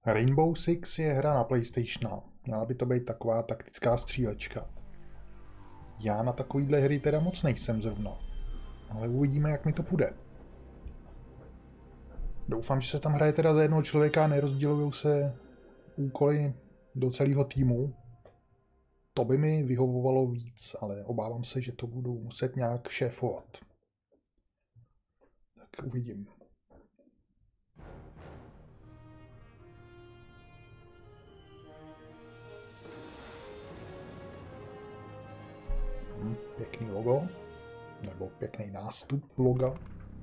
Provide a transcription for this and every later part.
Rainbow Six je hra na PlayStation. Měla by to být taková taktická střílečka. Já na takovýhle hry teda moc nejsem zrovna. Ale uvidíme, jak mi to půjde. Doufám, že se tam hraje teda za jednoho člověka a nerozdělují se úkoly do celého týmu. To by mi vyhovovalo víc, ale obávám se, že to budu muset nějak šéfovat. Tak uvidím. Pěkný logo, nebo pěkný nástup loga.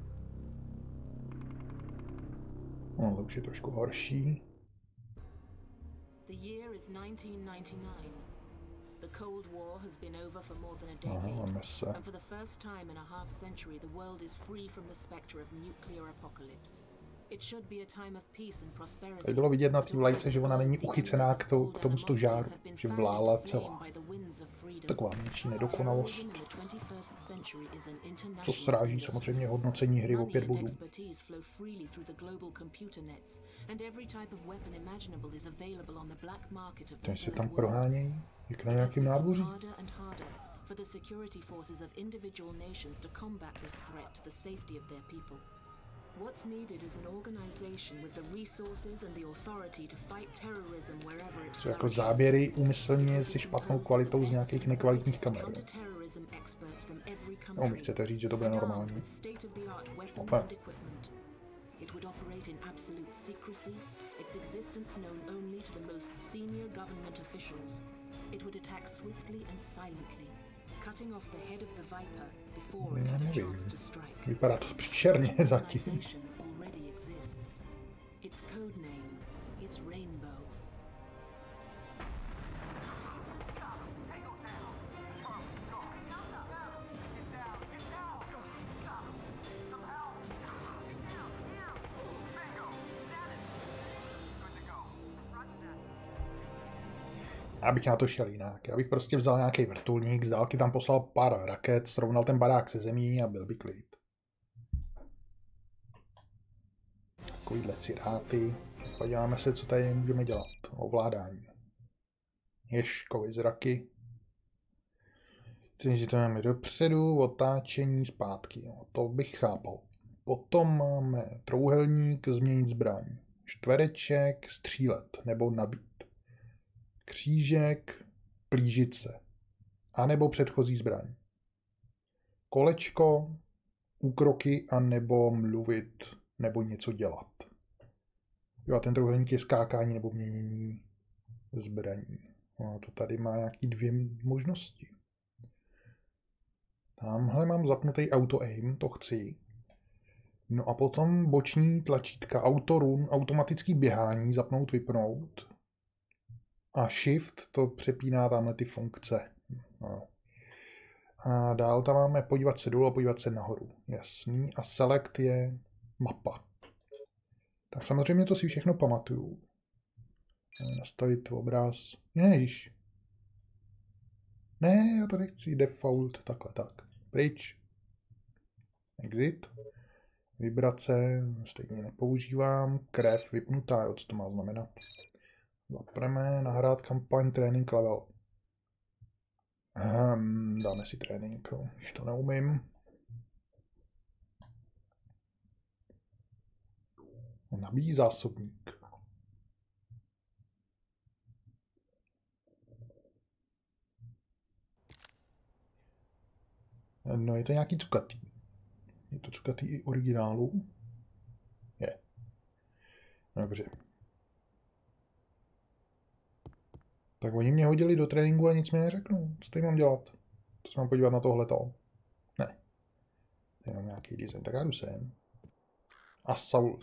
No, to už je trošku horší. The year is 1999. The Cold War has been over for more than a decade, and for the first time in a half century, the world is free from the specter of nuclear apocalypse. It should be a time of peace and prosperity. Tady bylo vidět na té vlajce, že ona není uchycená k tomu stožáru, že vlála celá. Taková větší nedokonalost, co sráží samozřejmě hodnocení hry o 5 bodů. Ten se tam prohánějí, jak na nějakým nádvoří. For the security forces of individual nations to combat this threat to the safety of their people. What's needed is an organization with the resources and the authority to fight terrorism wherever it jsou jako záběry úmyslně se špatnou kvalitou z nějakých nekvalitních kamer. No, mi chcete říct, že to bude normální. Opa. It would operate in absolute secrecy, its existence known only to the most senior government officials. It would attack swiftly and silently, cutting off the head of the Viper before it had a chance to strike. Vypadá to příšerně zatím. Already exists. Its code name is Rainbow. Já bych na to šel jinak. Já bych prostě vzal nějaký vrtulník, z dálky tam poslal pár raket, srovnal ten barák se zemí a byl by klid. Takovýhle ciráty. Podíváme se, co tady můžeme dělat. Ovládání. Ježkovi zraky. Takže to máme dopředu, otáčení, zpátky. No, to bych chápal. Potom máme trouhelník, změnit zbraň. Čtvereček, střílet nebo nabít. Křížek, plížit se. A nebo předchozí zbraň. Kolečko, úkroky a nebo mluvit, nebo něco dělat. Jo, a ten trouhelník je skákání nebo měnění zbraní. No, to tady má nějaký 2 možnosti. Tamhle mám zapnutý auto-aim, to chci. No a potom boční tlačítka auto-run, automatický běhání, zapnout, vypnout. A shift to přepíná tamhle ty funkce. No. A dál tam máme podívat se dolů a podívat se nahoru. Jasný. A select je mapa. Tak samozřejmě to si všechno pamatuju. Nastavit obraz. Ježiš. Ne, já to nechci. Default. Takhle, tak. Pryč. Exit. Vibrace. Stejně nepoužívám. Krev vypnutá. Jo, co to má znamenat? Zapneme nahrát kampaň trénink level. Dáme si trénink, když to neumím. Nabíjí zásobník. No, je to nějaký cukatý. Je to cukatý i originálu? Je. Dobře. Tak oni mě hodili do tréninku a nic mi neřeknou. Co tady mám dělat? To se mám podívat na tohleto. Ne. To je jenom nějaký design. Tak já jdu sem. Assault.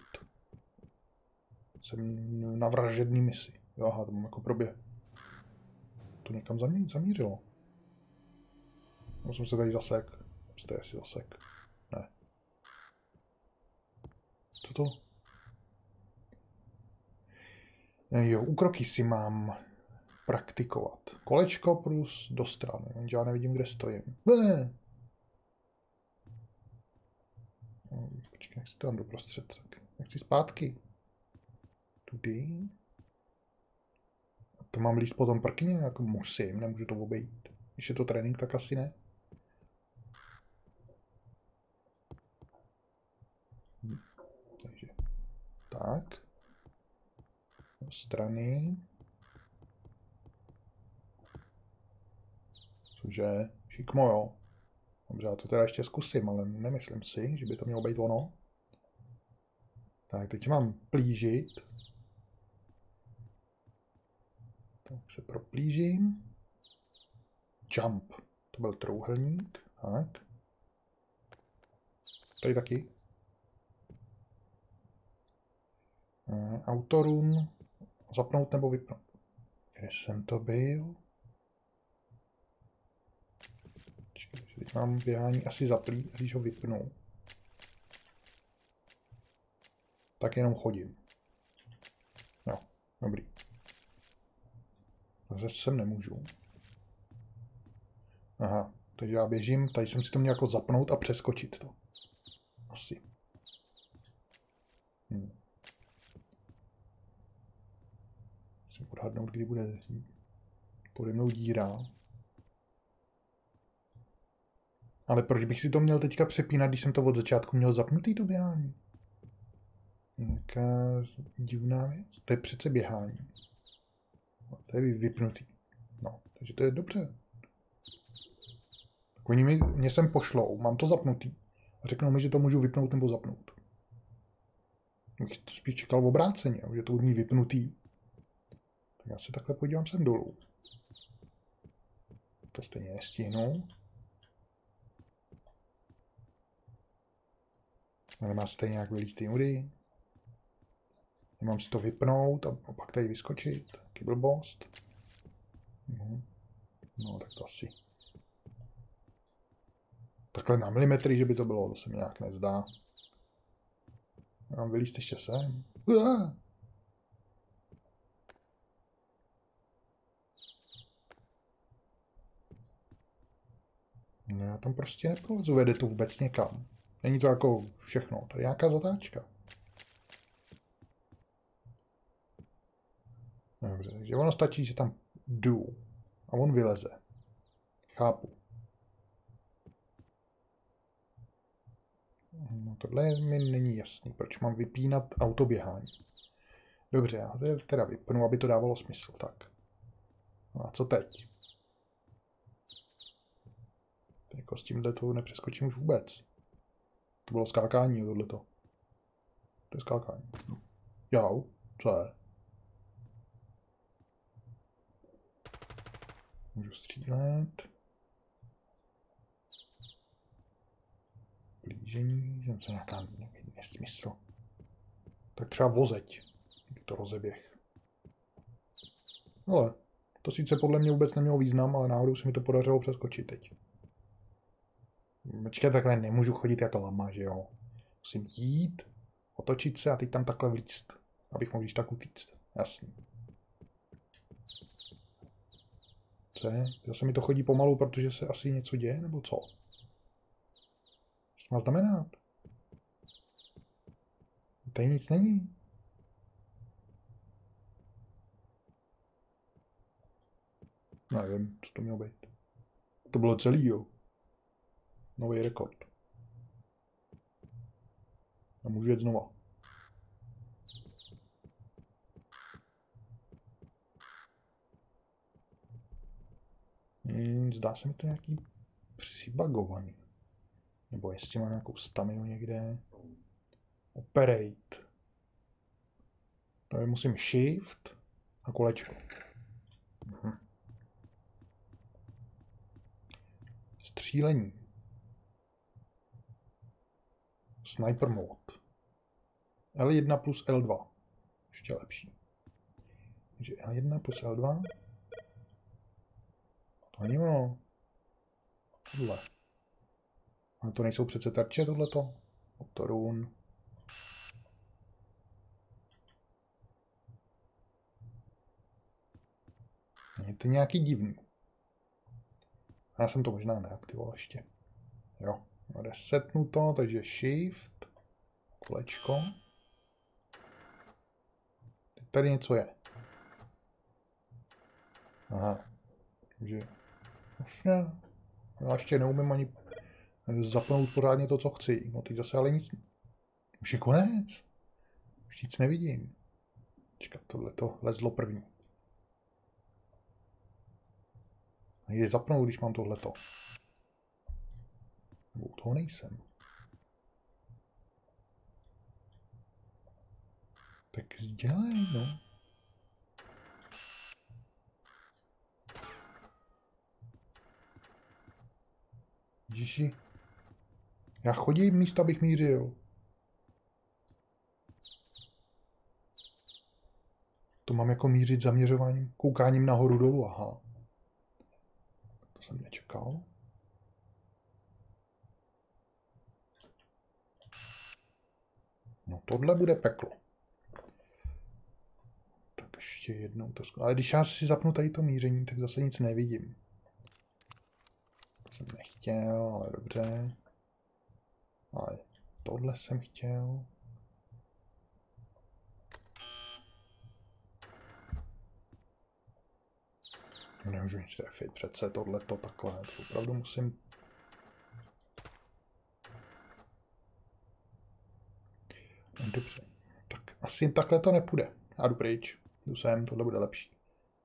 Jsem na vražedný misi. Jo, aha, to mám jako proběh. To někam zamířilo. No, jsem se tady zasek. Co to je asi zasek? Ne. Co to? Jo, úkroky si mám praktikovat. Kolečko plus do strany. Já nevidím, kde stojím. Ne. Počkej, jak se tam doprostřed. Tak chci zpátky. Tudy. To mám líst potom prkně? Jako musím, nemůžu to obejít. Když je to trénink, tak asi ne. Takže tak. Strany. Cože? Šikmo, jo. Dobře, já to teda ještě zkusím, ale nemyslím si, že by to mělo být ono. Tak, teď se mám plížit. Tak se proplížím. Jump. To byl trouhelník. Tak. Tady taky. Autorun. Zapnout nebo vypnout. Kde jsem to byl? Teď mám běhání asi zaplý, a když ho vypnu, tak jenom chodím. Jo, dobrý. Takže sem nemůžu. Aha, takže já běžím, tady jsem si to měl jako zapnout a přeskočit to. Asi. Musím odhadnout, kdy bude pode mnou díra. Ale proč bych si to měl teďka přepínat, když jsem to od začátku měl zapnutý, to běhání? Nějaká divná věc. To je přece běhání. To je vypnutý. No, takže to je dobře. Tak oni mě sem pošlou, mám to zapnutý. A řeknou mi, že to můžu vypnout nebo zapnout. Bych to spíš čekal v obráceně, že to umí vypnutý. Tak já se takhle podívám sem dolů. To stejně nestihnu. Ale má se tady nějak vylíst jinudy. Mám si to vypnout a pak tady vyskočit. Taky blbost. No tak to asi. Takhle na milimetry, že by to bylo, to se mi nějak nezdá. Mám vylíst ještě sem. No já tam prostě neprolezu, vede to vůbec někam. Není to jako všechno, tady nějaká zatáčka. Dobře, takže ono stačí, že tam jdu a on vyleze. Chápu. No tohle mi není jasný, proč mám vypínat autoběhání. Dobře, já to teda vypnu, aby to dávalo smysl, tak. No a co teď? Jako s tímhle to nepřeskočím už vůbec. To bylo skákání, tohleto. To je skákání. Jau, co je? Můžu střílet. Blížení, to je nějaká nesmysl. Tak třeba vozeď, to rozeběh. Ale to sice podle mě vůbec nemělo význam, ale náhodou se mi to podařilo přeskočit teď. Počkej, takhle nemůžu chodit jako lama, že jo. Musím jít, otočit se a teď tam takhle vlízt, abych mohl když tak utíct. Jasný. Co je? Zase mi to chodí pomalu, protože se asi něco děje, nebo co? Co má znamenat? Tady nic není. Nevím, co to mělo být. To bylo celý, jo. Nový rekord. A můžu jet znova. Zdá se mi to nějaký přibagovaný. Nebo jestli mám nějakou staminu někde. Operate. Tady musím shift a kolečko. Střílení. Sniper mode. L1 plus L2. Ještě lepší. Takže L1 plus L2. To není ono. Tohle. Ale to nejsou přece terče, tohleto. Autorun. Je to nějaký divný. A já jsem to možná neaktivoval ještě. Jo, resetnu to, takže shift, kolečko. Teď tady něco je. Aha. Takže vlastně já ještě neumím ani zapnout pořádně to, co chci. No teď zase ale nic. Už je konec. Už nic nevidím. Čekat, tohle to lezlo první. Nejde zapnout, když mám tohleto. Nebo u toho nejsem. Tak dělej, no. Ježiši. Já chodím místo, abych mířil. To mám jako mířit zaměřováním, koukáním nahoru dolů, aha. To jsem nečekal. No tohle bude peklo. Tak ještě jednou to zkusím. Ale když já si zapnu tady to míření, tak zase nic nevidím. To jsem nechtěl, ale dobře. Ale tohle jsem chtěl. Nemůžu nic trefit, přece tohleto takhle. To opravdu musím... No, dobře. Tak asi takhle to nepůjde. Já jdu pryč. Jdu sem, tohle bude lepší.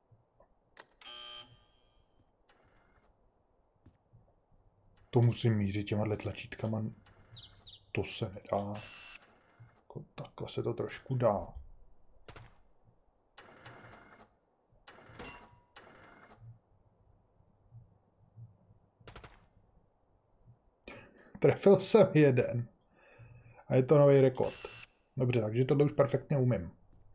To musím mířit těma tlačítkama. To se nedá. Jako takhle se to trošku dá. Trefil jsem jeden. A je to nový rekord. Dobře, takže tohle už perfektně umím.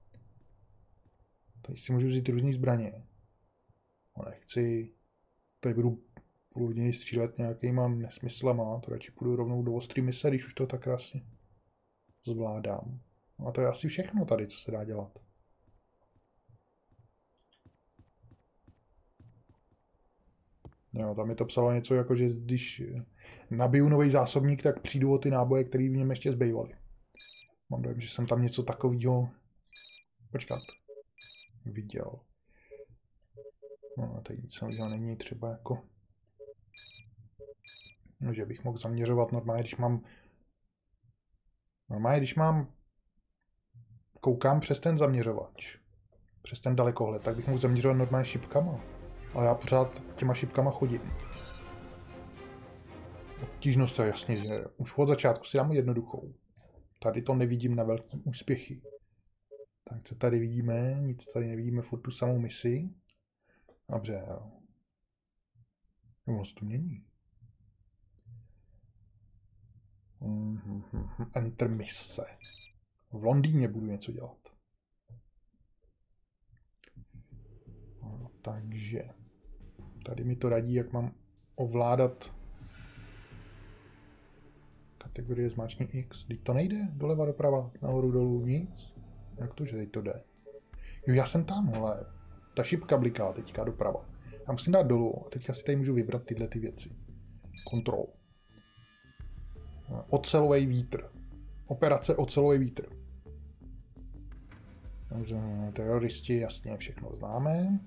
Tady si můžu vzít různý zbraně. No nechci. Tady budu půl hodiny střílet nějakýma nesmyslama. To radši půjdu rovnou do ostrý mise, když už to tak krásně zvládám. No a to je asi všechno tady, co se dá dělat. Jo, tam mi to psalo něco jako, že když nabiju nový zásobník, tak přijdu o ty náboje, které v něm ještě zbývaly. Mám dojem, že jsem tam něco takového... Počkat. Viděl. No a tady nic nového není, třeba jako... No, že bych mohl zaměřovat normálně, když mám... Normálně, když mám... Koukám přes ten zaměřovač. Přes ten dalekohled, tak bych mohl zaměřovat normálně šipkama. Ale já pořád těma šipkama chodím. Obtížnost je jasně, že už od začátku si dám jednoduchou. Tady to nevidím na velký úspěchy. Tak co tady vidíme? Nic tady nevidíme, furt tu samou misi. Dobře, jo. Ono se to mění. Enter mise. V Londýně budu něco dělat. No, takže tady mi to radí, jak mám ovládat kategorie zmáčkni X. Teď to nejde? Doleva, doprava, nahoru, dolů, nic? Jak to, že teď to jde? Jo, já jsem tam, ale ta šipka bliká teďka doprava. Já musím dát dolů a teďka si tady můžu vybrat tyhle ty věci. Kontrol. Ocelový vítr. Operace Ocelový vítr. Teroristi, jasně, všechno známe.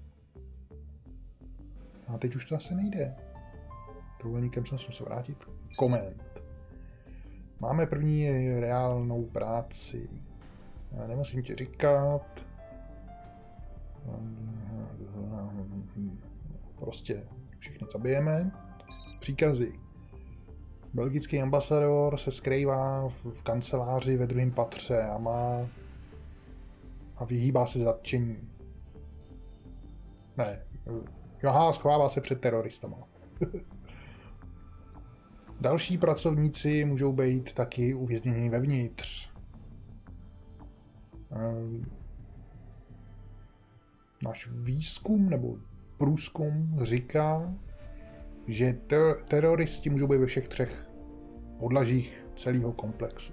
A teď už to asi nejde. Trouhelníkem jsem se vrátit. Koment. Máme první reálnou práci. Já nemusím ti říkat. Prostě všichni zabijeme. Příkazy. Belgický ambasador se skrývá v kanceláři ve druhém patře a vyhýbá se zatčení. Ne. Aha, schovává se před teroristama. Další pracovníci můžou být taky uvězněni vevnitř. Náš výzkum nebo průzkum říká, že teroristi můžou být ve všech 3 podlažích celého komplexu.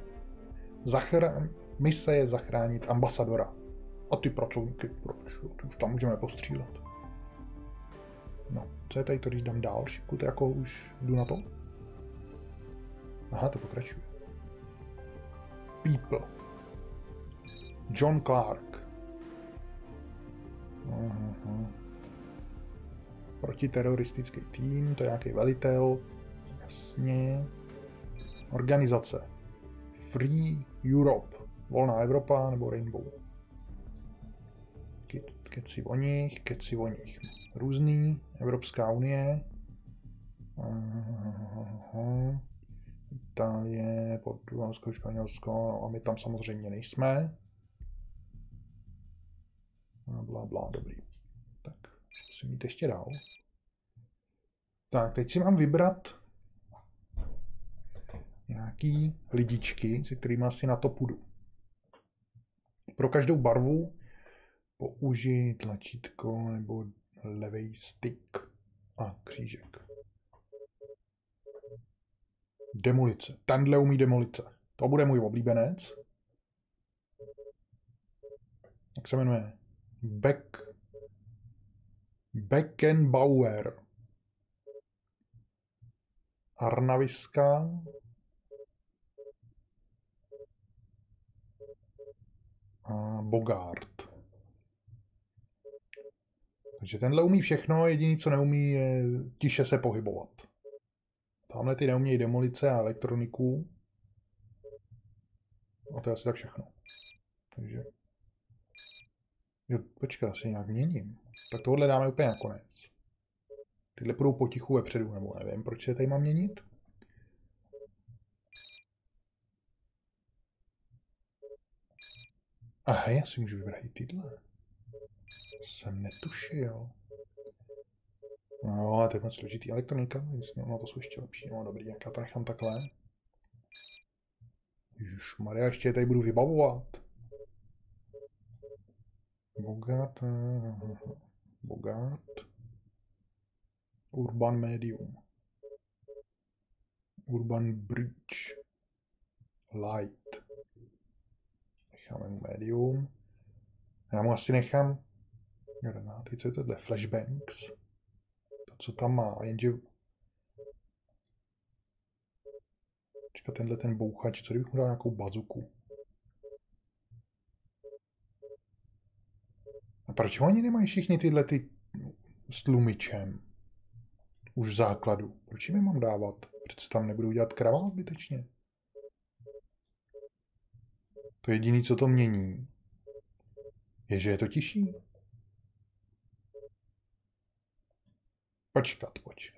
Mise je zachránit ambasadora. A ty pracovníky, proč? Ty už tam můžeme postřílet. No, co je tady to, když dám dál šipku, to jako už jdu na to? Aha, to pokračuje. People. John Clark. Protiteroristický tým, to je nějaký velitel. Jasně. Organizace. Free Europe. Volná Evropa nebo Rainbow. Keci o nich. Různý. Evropská unie. Itálie, Portugalsko, Španělsko, no a my tam samozřejmě nejsme. Blá, dobrý. Tak, musím jít ještě dál. Tak, teď si mám vybrat nějaký lidičky, se kterými asi na to půjdu. Pro každou barvu použij tlačítko nebo levý stick a křížek. Demolice. Tenhle umí demolice. To bude můj oblíbenec. Jak se jmenuje? Beckenbauer. Arnaviska. A Bogart. Takže tenhle umí všechno, jediný, co neumí, je tiše se pohybovat. Tamhle ty neumějí demolice a elektroniku. A to je asi tak všechno. Takže... Jo, počkej, asi nějak měním. Tak tohle dáme úplně na konec. Tyhle půjdou potichu vepředu, nebo nevím, proč je tady mám měnit. Aha, já si můžu vybrat i tyhle. Jsem netušil. No, to je moc složitý elektronika, no to jsou ještě lepší. No dobrý, jak já to nechám takhle. Ježišmarja, ještě je tady budu vybavovat. Bogart. Urban Medium. Urban Bridge. Light. Necháme mu Medium. Já mu asi nechám granáty, co je tohle? Flashbangs. To, co tam má, jenže... Počkat, tenhle ten bouchač, co kdybych mu dal nějakou bazuku? A proč oni nemají všichni tyhle ty s tlumičem? Už v základu. Proč jim je mám dávat? Přece tam nebudou dělat kravál zbytečně. To jediné, co to mění, je, že je to tiší. Počkat.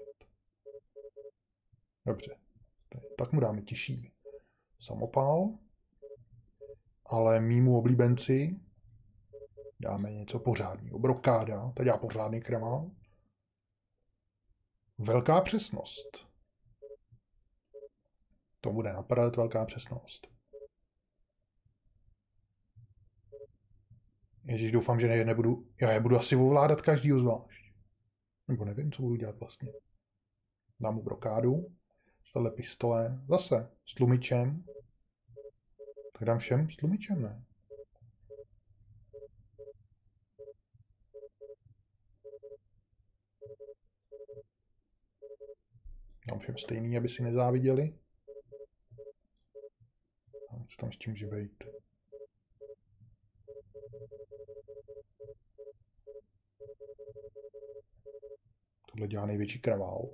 Dobře. Tak mu dáme tiší samopál. Ale mýmu oblíbenci dáme něco pořádného. Brokáda, to dělá pořádný kravál. Velká přesnost. To bude napadat velká přesnost. Ježíš, doufám, že nebudu... Já je budu asi ovládat každýho zvlášť. Nebo nevím, co budu dělat vlastně. Dám mu brokádu. Z téhle pistole. Zase s tlumičem. Tak dám všem s tlumičem, ne? Dám všem stejný, aby si nezáviděli. A co tam s tím může být? Tohle dělá největší kravál.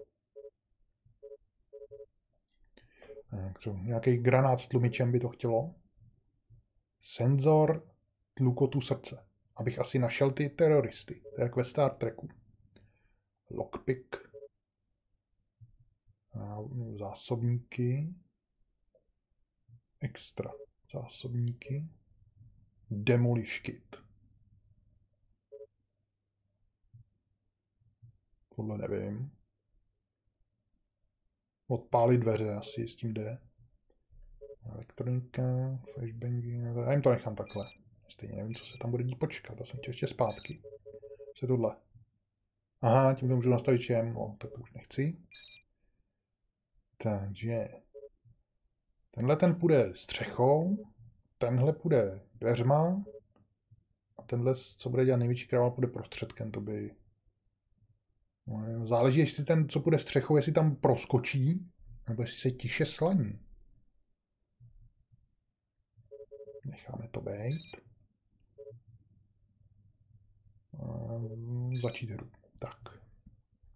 Co? Nějaký granát s tlumičem by to chtělo. Senzor tlukotu srdce. Abych asi našel ty teroristy. To je jak ve Star Treku. Lockpick. Zásobníky. Extra. Zásobníky. Demolish kit. Tohle nevím. Odpálit dveře asi s tím jde. Elektronika, flashbangy, já jim to nechám takhle. Stejně nevím, co se tam bude dít počkat, já jsem chtěl ještě zpátky. Co je tohle? Aha, tím to můžu nastavit čem, no, tak to už nechci. Takže tenhle ten půjde střechou, tenhle půjde dveřma a tenhle, co bude dělat největší kravál, půjde prostředkem, to by... No, záleží, jestli ten, co půjde střechou, jestli tam proskočí, nebo jestli se tiše slaní. Necháme to být. Začít hru. Tak.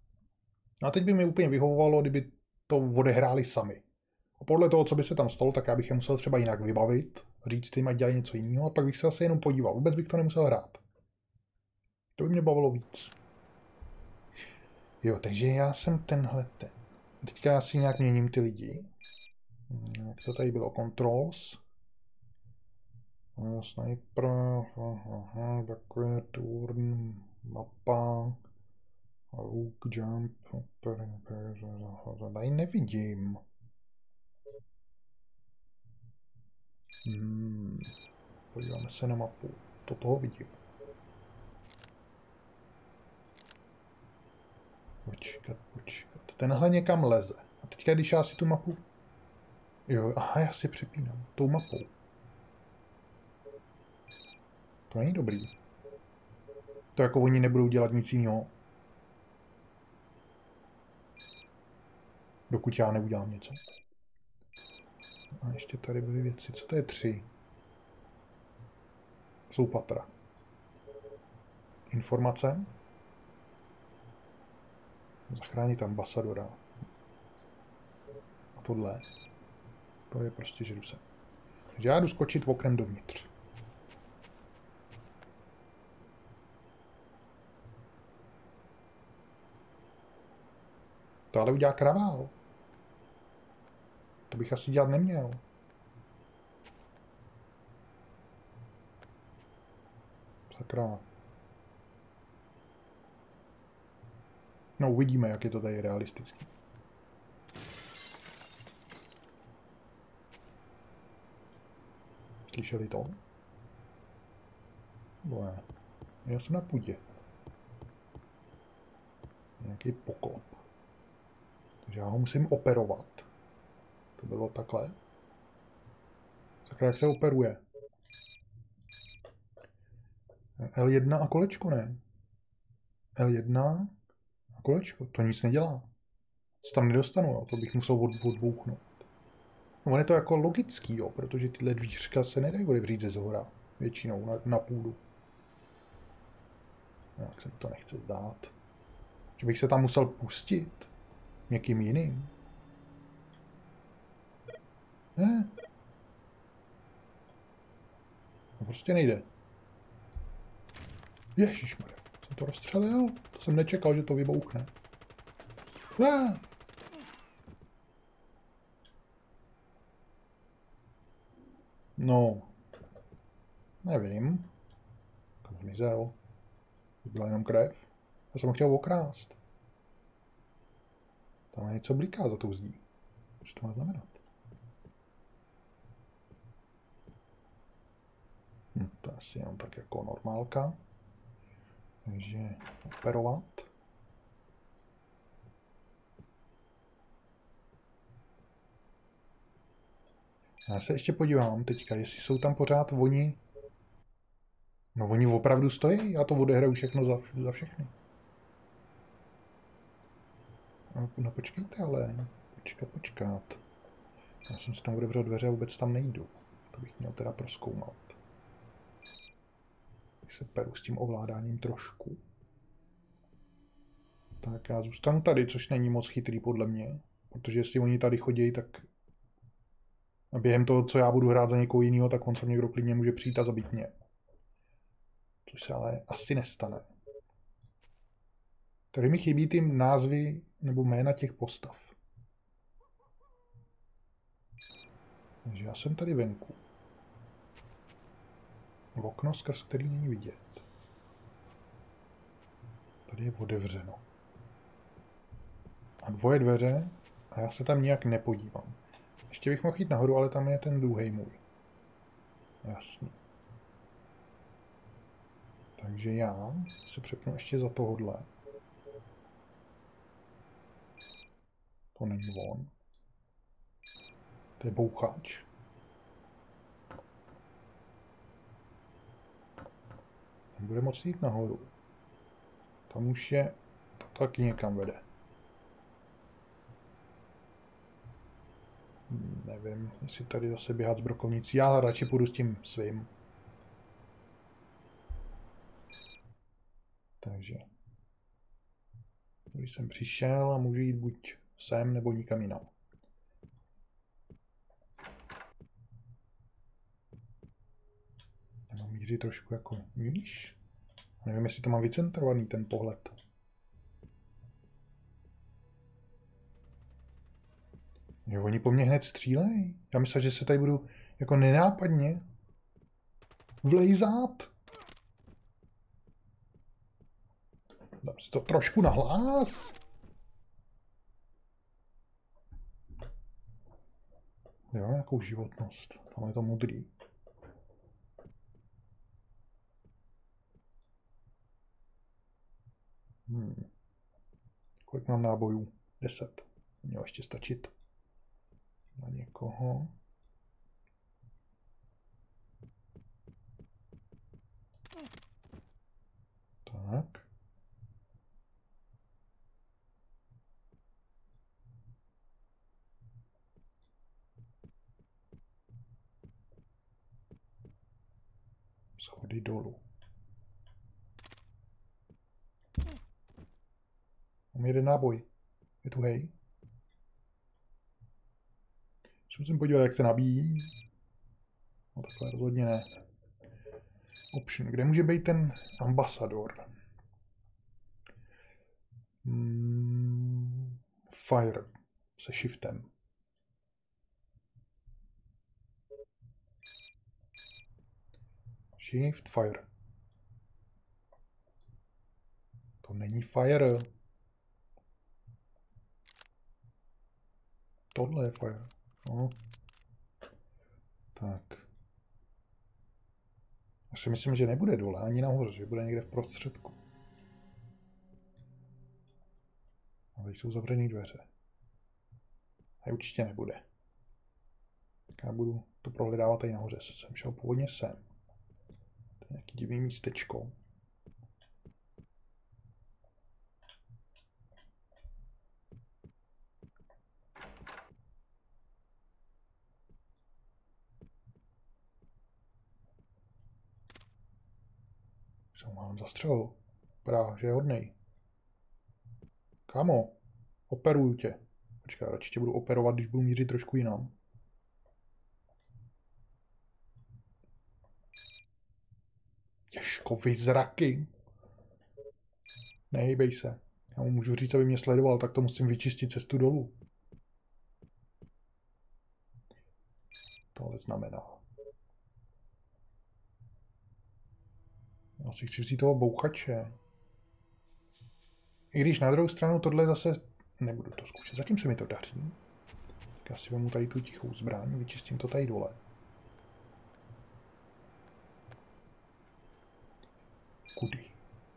A teď by mi úplně vyhovovalo, kdyby to odehráli sami. A podle toho, co by se tam stalo, tak já bych je musel třeba jinak vybavit, říct jim, ať dělají něco jiného, a pak bych se asi jenom podíval. Vůbec bych to nemusel hrát. To by mě bavilo víc. Jo, takže já jsem tenhle ten. Teďka já si nějak měním ty lidi. Jak to tady bylo? Controls. Sniper. Takové turn. Mapa. Hook, jump. Tady nevidím. Podíváme se na mapu. Toho vidím. Počkat. Tenhle někam leze. A teďka, když já si tu mapu... Jo, aha, já si přepínám. Tou mapou. To není dobrý. To jako oni nebudou dělat nic jiného. Dokud já neudělám něco. A ještě tady byly věci. Co to je 3? Jsou patra. Informace. Zachránit ambasadora. A tohle. To je prostě, že jdu sem. Takže já jdu skočit oknem dovnitř. To ale udělá kravál. To bych asi dělat neměl. Sakra. No, uvidíme, jak je to tady realistický. Slyšeli to? Bo ne. Já jsem na půdě. Nějaký poklop. Takže já ho musím operovat. To bylo takhle. Sakra, jak se operuje? L1 a kolečko, ne? L1 a kolečko. To nic nedělá. Co tam nedostanu, jo? To bych musel odbouchnout. No, on je to jako logický, jo? Protože tyhle dvířka se nedají odevřít ze zhora. Většinou na půdu. Jak se mi to nechce zdát. Že bych se tam musel pustit někým jiným. Ne. To prostě nejde. Ježišmarja, jsem to rozstřelil? To jsem nečekal, že to vybouchne. Ne. No. Nevím. Kam zmizel? To byla jenom krev. Já jsem ho chtěl okrást. Tam něco bliká za tou zdí. Co to má znamenat? To je asi jenom tak jako normálka. Takže operovat. Já se ještě podívám teďka, jestli jsou tam pořád oni. No oni opravdu stojí, já to odehraju všechno za všechny. No počkejte ale, počkat. Já jsem si tam otevřel dveře a vůbec tam nejdu. To bych měl teda prozkoumat. Se peru s tím ovládáním trošku. Tak já zůstanu tady, což není moc chytrý podle mě. Protože jestli oni tady chodí, tak a během toho, co já budu hrát za někoho jiného, tak on se někdo klidně může přijít a zabít mě. Což se ale asi nestane. Tady mi chybí ty názvy nebo jména těch postav. Takže já jsem tady venku. V okno, skrz který není vidět. Tady je otevřeno. A dvoje dveře a já se tam nějak nepodívám. Ještě bych mohl jít nahoru, ale tam je ten druhý můj. Jasný. Takže já se přepnu ještě za tohodle. To není on. To je bouchač. Nebude moc jít nahoru. Tam už je... To taky někam vede. Nevím, jestli tady zase běhat s brokovnicí. Já radši půjdu s tím svým. Takže. Když jsem přišel a můžu jít buď sem, nebo nikam jinam. Mám mířit trošku jako níž. Nevím, jestli to mám vycentrovaný, ten pohled. Jo, oni po mně hned střílejí. Já myslel, že se tady budu jako nenápadně vlejzat. Dám si to trošku na hlas. Jo, nějakou životnost. Tam je to modrý. Kolik mám nábojů? 10. Mělo ještě stačit na někoho. Tak. Schody dolů. Mám jeden náboj. Je tu hej. Musím podívat, jak se nabíjí. No takhle rozhodně ne. Option. Kde může být ten ambasador? Fire. Se shiftem. Shift, fire. To není fire. Tohle je fire. No. Tak. Já si myslím, že nebude dole, ani nahoře, že bude někde v prostředku. A teď jsou zavřený dveře. A určitě nebude. Tak já budu to prohledávat tady nahoře. Jsem šel původně sem. To je nějaký divný místečko. Jsem málem zastřelil. Vypadá, že je hodnej. Kámo, operuju tě. Počkej, radši tě budu operovat, když budu mířit trošku jinam. Těžko zraky. Nehejbej se. Já mu můžu říct, aby mě sledoval, tak to musím vyčistit cestu dolů. Tohle znamená. Já si chci vzít toho bouchače. I když na druhou stranu tohle zase nebudu to zkoušet. Zatím se mi to daří. Tak já si vezmu tady tu tichou zbraň, vyčistím to tady dole. Kudy?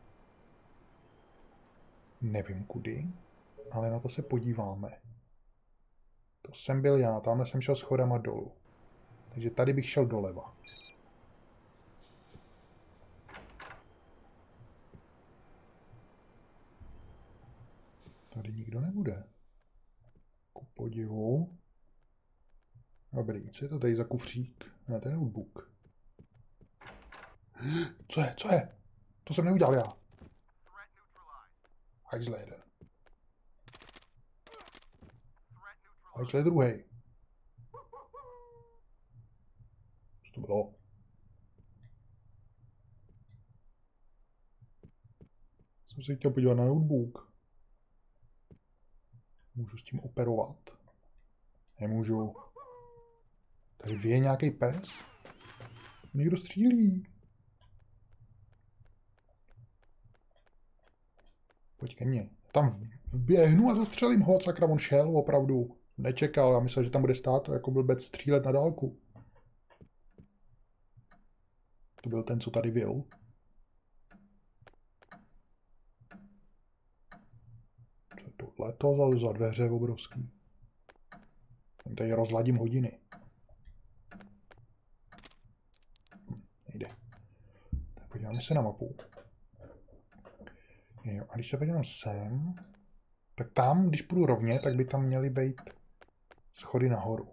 Nevím kudy, ale na to se podíváme. To jsem byl já, tamhle jsem šel schodama dolů. Takže tady bych šel doleva. Tady nikdo nebude. Ku podivu. Dobrý, co je to tady za kufřík? Ne, to je notebook. Co je? Co je? To jsem neudělal já. Hajzle jeden. Hajzle druhý. Co to bylo? Jsem se chtěl podívat na notebook. Můžu s tím operovat? Nemůžu. Tady vyje nějaký pes? Někdo střílí. Pojď ke mně. Tam vběhnu a zastřelím ho, sakra, on šel opravdu. Nečekal, já myslel, že tam bude stát jako blbec střílet na dálku. To byl ten, co tady byl. Co je tohle to za dveře obrovský? Tady rozladím hodiny. Nejde. Tak podíváme se na mapu. Jo, a když se podívám sem, tak tam, když půjdu rovně, tak by tam měly být schody nahoru.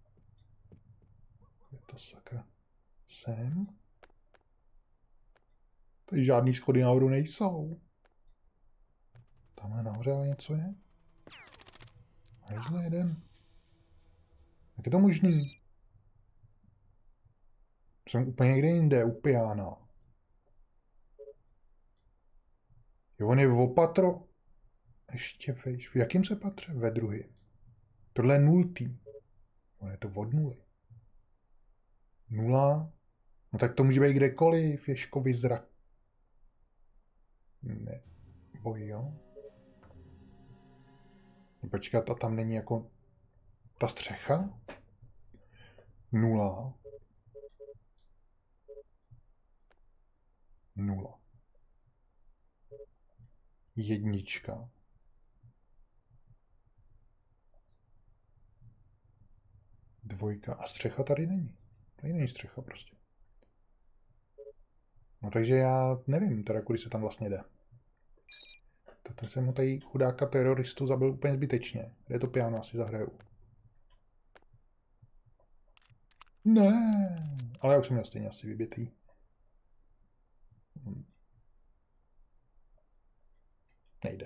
Je to sakra sem. Tady žádný schody nahoru nejsou. Tamhle nahoře ale něco je. Hejzle jeden. Jak je to možný? Jsem úplně někde jinde, u piana. Jo, on je v opatro. Ještě vejš. V jakým se patře? Ve druhém. Tohle je nultý. On je to od nuly. 0. No tak to může být kdekoliv. Ježkovi zrak. Ne. Boj, jo. Počkat, a tam není jako ta střecha? 0. 0. 1. Dvojka a střecha tady není. Tady není střecha prostě. No takže já nevím, teda kudy se tam vlastně jde. Tady jsem ho tady chudáka teroristu zabil úplně zbytečně. Kde to piano asi zahraju? Ne, ale já už jsem měl stejně asi vybitý. Nejde.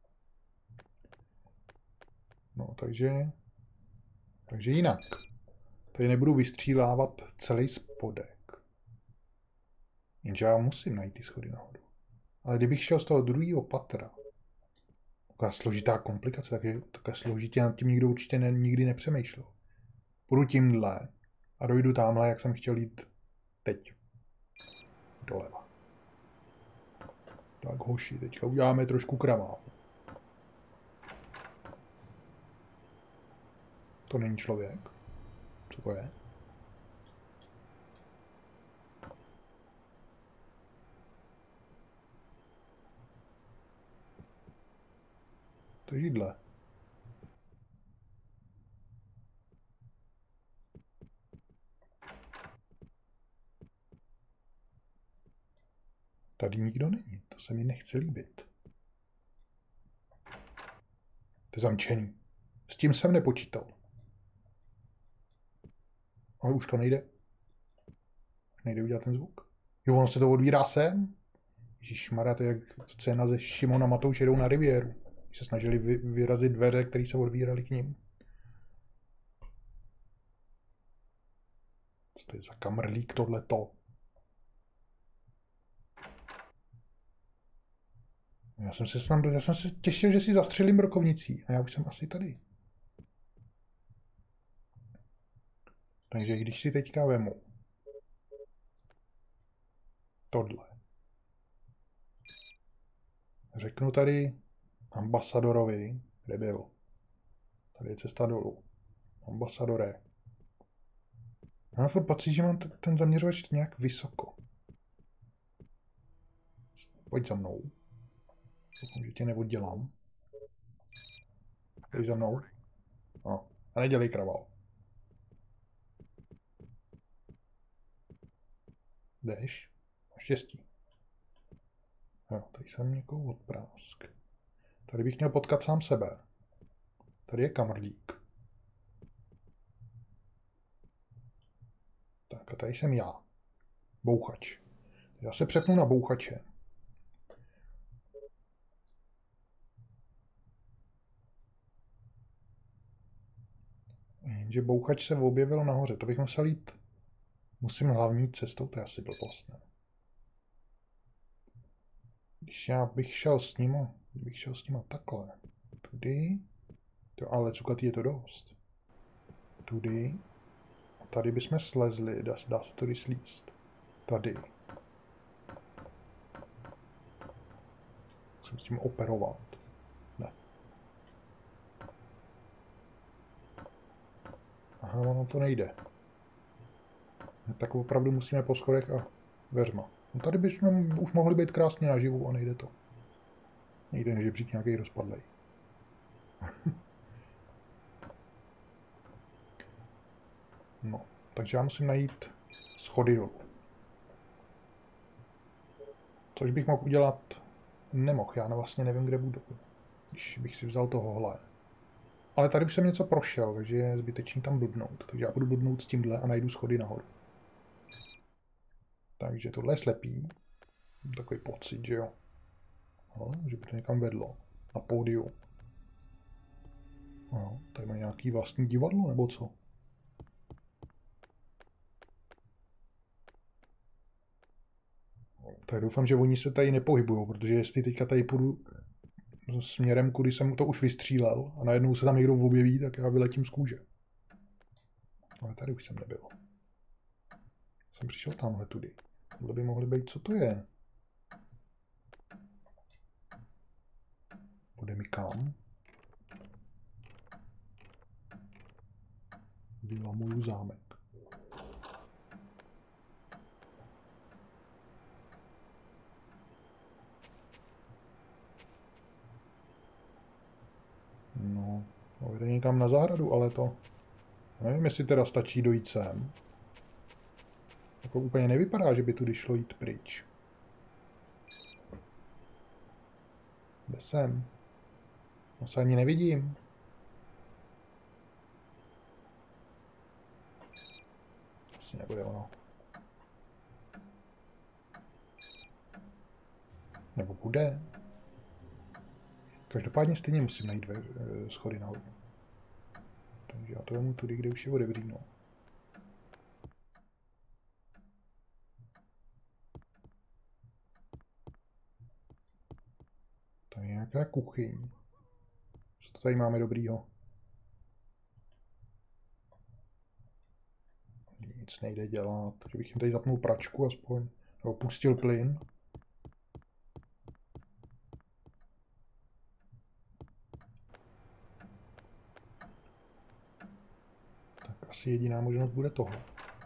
No, takže jinak. Tady nebudu vystřílávat celý spodek. Jenže já musím najít ty schody nahoru. Ale kdybych šel z toho druhého patra, taková složitá komplikace, takže takhle složitě nad tím nikdo určitě nikdy nepřemýšlel. Půjdu tímhle a dojdu tamhle, jak jsem chtěl jít teď. Doleva. Tak hoši, teďka uděláme trošku kravál. To není člověk. Co to je? To je židle. Tady nikdo není. To se mi nechce líbit. To je zamčený. S tím jsem nepočítal. Ale už to nejde. Nejde udělat ten zvuk. Jo, ono se to odvírá sem. Ježišmarja, to je jak scéna ze Šimona Matouš jedou na riviéru. Když se snažili vyrazit dveře, které se odvíraly k ním. Co to je za kamrlík tohleto? Já jsem se těšil, že si zastřelím brokovnicí. A já už jsem asi tady. Takže když si teďka vemu tohle. Řeknu tady ambasadorovi, kde byl. Tady je cesta dolů. Ambasadore. Mám furt pocit, že mám ten zaměřovač nějak vysoko. Pojď za mnou. Doufám, že tě neoddělám. Pojď za mnou. No. A nedělej kravál. Jdeš? Štěstí. Jo, tady jsem někoho odprásk. Tady bych měl potkat sám sebe. Tady je kamrlík. Tak a tady jsem já. Bouchač. Já se přepnu na bouchače. Jenže bouchač se objevil nahoře. To bych musel jít. Musím hlavní cestou, to je asi blbost, ne? Když já bych šel s nima takhle. Tudy. To, ale cukatý je to dost. Tudy. A tady bychom slezli, dá se tudy slíst. Tady. Musím s tím operovat. Ne. Aha, ono to nejde. Tak opravdu musíme po schodech a dveřma. No tady bychom už mohli být krásně naživu a nejde to. Nejde, než žebřík nějaký rozpadlej. No, takže já musím najít schody dolů. Což bych mohl udělat, nemohl, já vlastně nevím, kde budu. Když bych si vzal tohohle. Ale tady už jsem něco prošel, takže je zbytečný tam bludnout. Takže já budu bludnout s tímhle a najdu schody nahoru. Takže tohle je slepý. Takový pocit, že jo. Ale, že by to někam vedlo. Na pódiu. No, tady má nějaký vlastní divadlo, nebo co? Tak doufám, že oni se tady nepohybují, protože jestli teďka tady půjdu směrem, kudy jsem to už vystřílel a najednou se tam někdo objeví, tak já vyletím z kůže. Ale tady už jsem nebyl. Jsem přišel tamhle tudy. Tohle by mohly být, co to je? Bude mi kam? Vylamuju zámek. No, jde někam na zahradu, ale to... Nevím, jestli teda stačí dojít sem. Jako úplně nevypadá, že by tudy šlo jít pryč. Kde jsem? No se ani nevidím. Asi nebude ono. Nebo bude? Každopádně stejně musím najít schody nahoru. Takže já to vemu tudy, kde už je otevříno. Tam je nějaká kuchyň. Co to tady máme dobrýho? Nic nejde dělat. Že bych jim tady zapnul pračku aspoň. Nebo pustil plyn. Tak asi jediná možnost bude tohle.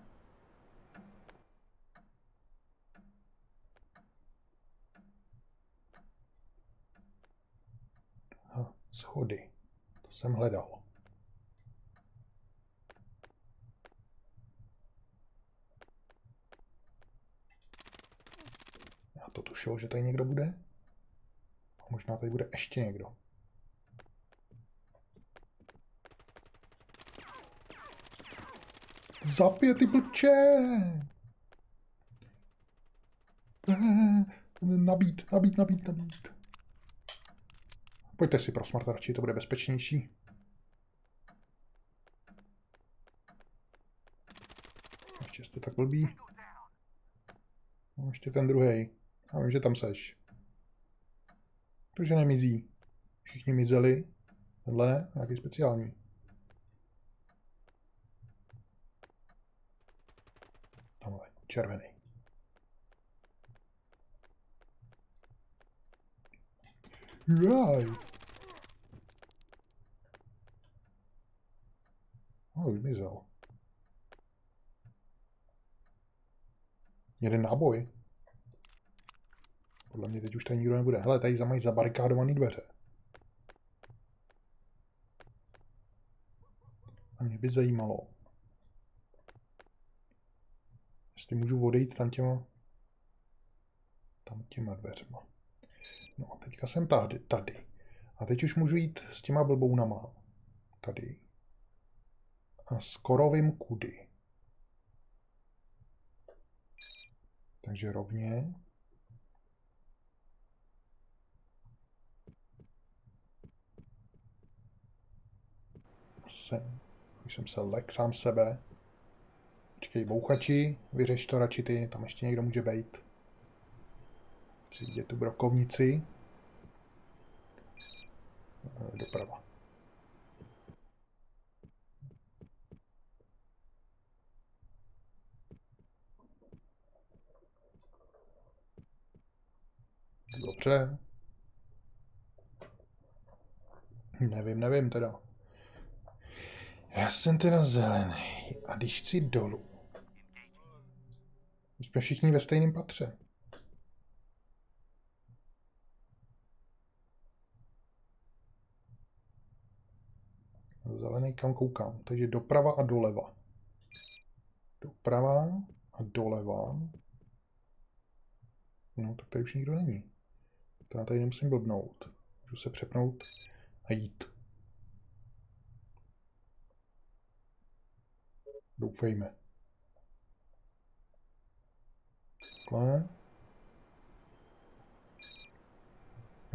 Schody. To jsem hledal. Já to tušil, že tady někdo bude. A možná tady bude ještě někdo. Zapě, ty blbče! Nabít. Pojďte si pro smrt radši, to bude bezpečnější. Ještě jste tak blbý. No, ještě ten druhej. Já vím, že tam seš. Protože nemizí. Všichni mizeli. Tenhle ne, nějaký speciální. Tamhle, červený. Jaj. No, už mizel. Jeden náboj. Podle mě teď už tady nikdo nebude. Hele, tady mají zabarikádované dveře. A mě by zajímalo, jestli můžu odejít tam těma dveřma. No, teďka jsem tady. A teď už můžu jít s těma blbounama. Tady. A skoro vím kudy. Takže rovně. Už jsem se lek sám sebe. Počkej, bouchači, vyřeš to radši ty, tam ještě někdo může být. Chci vidět tu brokovnici. Doprava. Dobře. Nevím teda. Já jsem teda zelený a když chci dolů. My jsme všichni ve stejném patře. Zelený kam koukám, takže doprava a doleva. Doprava a doleva. No, tak tady už nikdo není. To já tady nemusím blbnout. Můžu se přepnout a jít. Doufejme. Takhle.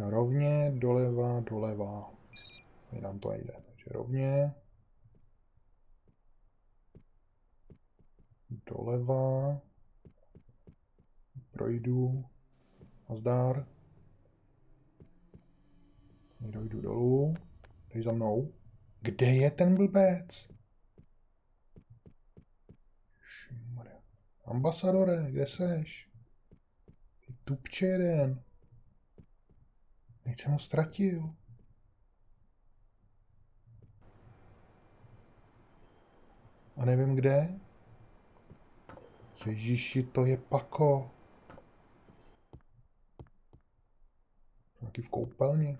Rovně, doleva, doleva. Tady nám to nejde. Takže rovně. Doleva. Projdu. Nazdar. Dojdu dolů. Dej za mnou. Kde je ten blbec? Ambasadore, kde seš? Ty tupče jeden. Teď jsem ho ztratil. A nevím kde. Ježiši, to je pako. Taky v koupelně.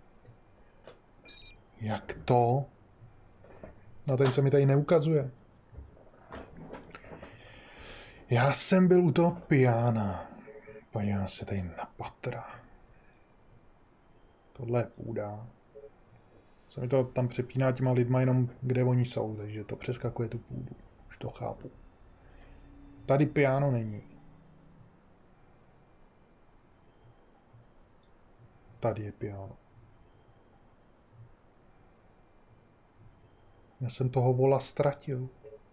Jak to? No ten se mi tady neukazuje. Já jsem byl u toho pijána. Podívám se tady na patra. Tohle je půda. Se mi to tam přepíná těma lidma jenom kde oni jsou, takže to přeskakuje tu půdu. Už to chápu. Tady piano není. Tady je piano. Já jsem toho vola ztratil.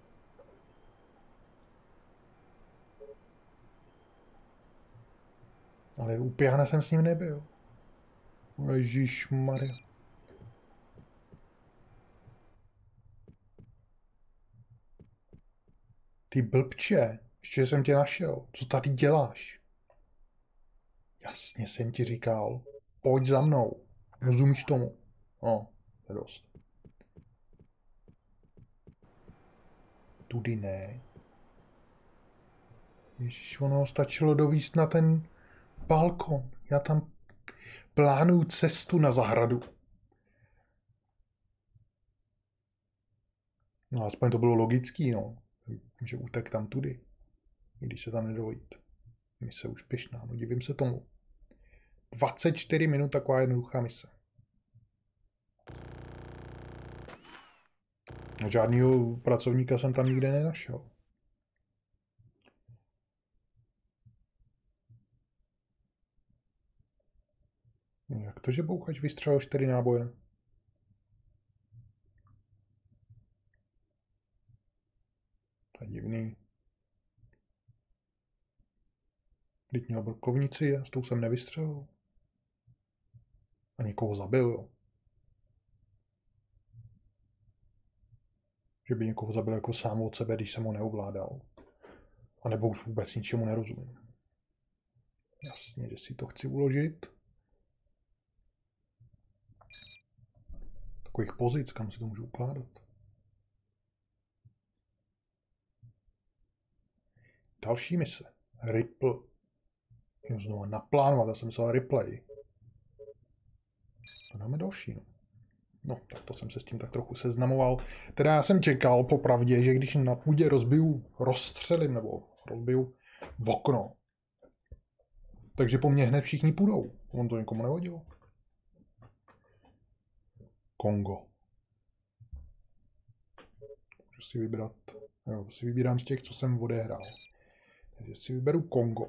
Ale u piana jsem s ním nebyl. Ježišmarja. Ty blbče, ještě jsem tě našel. Co tady děláš? Jasně jsem ti říkal. Pojď za mnou. Rozumíš tomu? No, to je dost. Tudy ne. Ježiš, ono stačilo dovíst na ten balkon. Já tam plánuju cestu na zahradu. No aspoň to bylo logický, no. Že utek tam tudy. I když se tam nedojít. Mise úspěšná, no divím se tomu. 24 minut taková jednoduchá mise. Žádnýho pracovníka jsem tam nikde nenašel. Jak to, že bouchač vystřelil 4 náboje? To je divný. Teď měl brokovnici a s tou jsem nevystřelil. A někoho zabil, jo. Že by někoho zabil jako sám od sebe, když jsem ho neovládal. A nebo už vůbec ničemu nerozumím. Jasně, že si to chci uložit. Takových pozic, kam si to můžu ukládat. Další mise. Ripple. Jo, znovu naplánovat, já jsem myslel replay. To dáme další, no. No, tak to jsem se s tím tak trochu seznamoval. Teda já jsem čekal popravdě, že když na půdě rozstřelím nebo rozbiju v okno, takže po mně hned všichni půjdou. On to nikomu nevadilo. Kongo. Můžu si vybrat. Jo, to si vybírám z těch, co jsem odehrál. Takže si vyberu Kongo.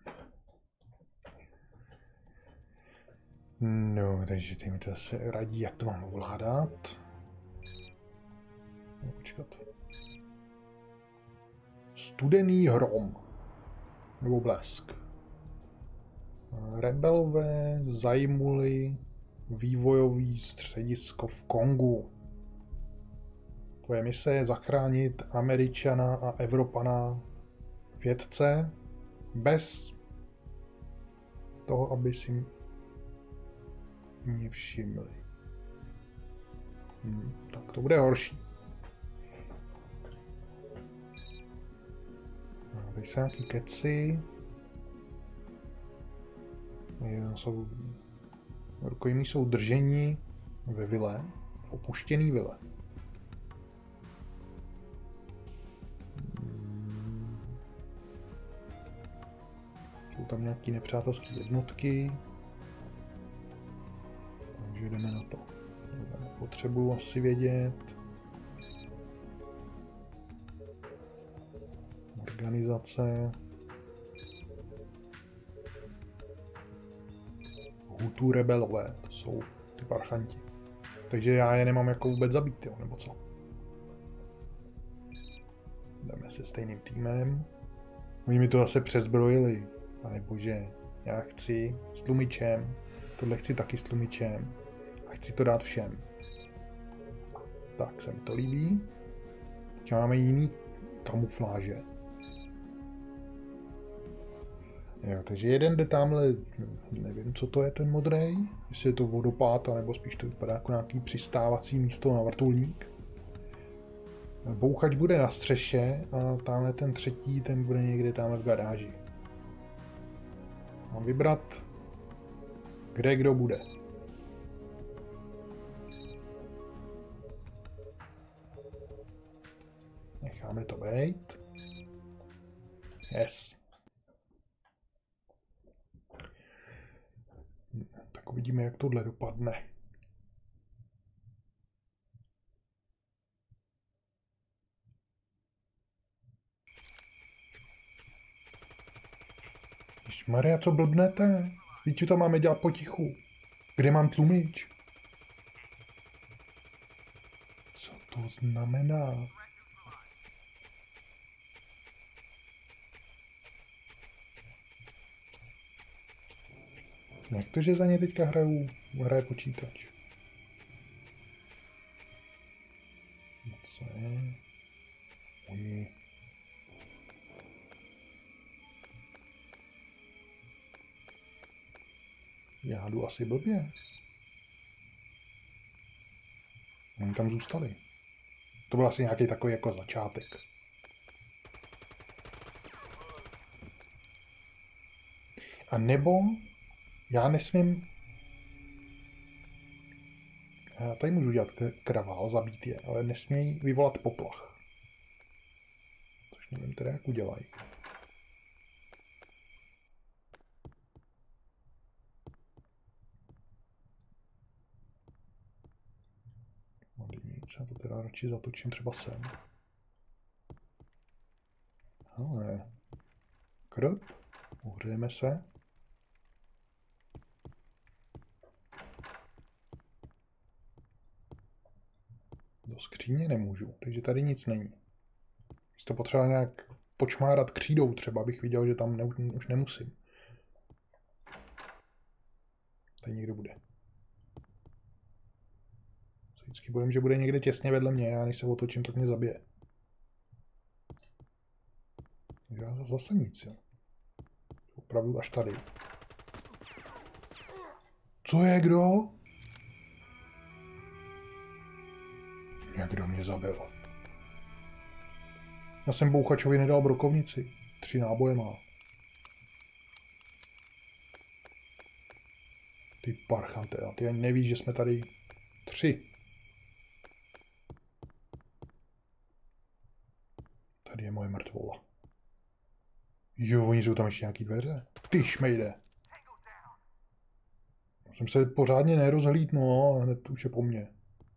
No, takže ty mi to se radí, jak to mám ovládat. No, počkat. Studený hrom. Nebo blesk. Rebelové zajmuli vývojový středisko v Kongu. Tvoje mise je zachránit Američana a Evropana vědce bez toho, aby si mě všimli. Tak to bude horší. No, tady jsou nějaký keci. Rukojmí jsou drženi ve vile, v opuštěný vile. Jsou tam nějaké nepřátelské jednotky. Takže jdeme na to. Potřebuji asi vědět. Organizace. Hutu rebelové, to jsou ty parchanti. Takže já je nemám jako vůbec zabít, jo, nebo co? Jdeme se stejným týmem. Oni mi to zase přezbrojili. Pane bože, já chci s tlumičem, tohle chci taky s tlumičem a chci to dát všem. Tak, se mi to líbí. Máme jiný kamufláže. Jo, takže jeden jde tamhle, nevím, co to je ten modrej, jestli je to vodopád, nebo spíš to vypadá jako nějaký přistávací místo na vrtulník. Bouchač bude na střeše a tamhle ten třetí, ten bude někde tamhle v garáži. Mám vybrat, kde kdo bude. Necháme to být. Yes. Tak uvidíme, jak tohle dopadne. Maria, co blbnete? Víte, to máme dělat potichu. Kde mám tlumič? Co to znamená? Jak to, že za ně teďka hraje počítač? Co je? Oni... Já jdu asi blbě. Oni tam zůstali. To byl asi nějaký takový jako začátek. A nebo já nesmím... Já tady můžu dělat kravál, zabít je, ale nesmějí vyvolat poplach. Což nevím teda, jak udělají. Já to teda radši zatočím třeba sem. Ale... Krp. Ohřejeme se. Do skříně nemůžu, takže tady nic není. Když to potřeba nějak počmárat křídou třeba, abych viděl, že tam už nemusím. Tady někdo bude. Vždycky bojím, že bude někde těsně vedle mě, já než se otočím, tak mě zabije. Já zase nic, jo. Opravdu až tady. Co je kdo? Jak kdo mě zabil? Já jsem bouchačovi nedal brokovnici. 3 náboje má. Ty parchante, ty ani nevíš, že jsme tady 3. Tady je moje mrtvola. Jo, oni jsou tam ještě nějaký dveře. Ty šmejde. Jsem se pořádně nerozhlídnul, a hned už je po mně.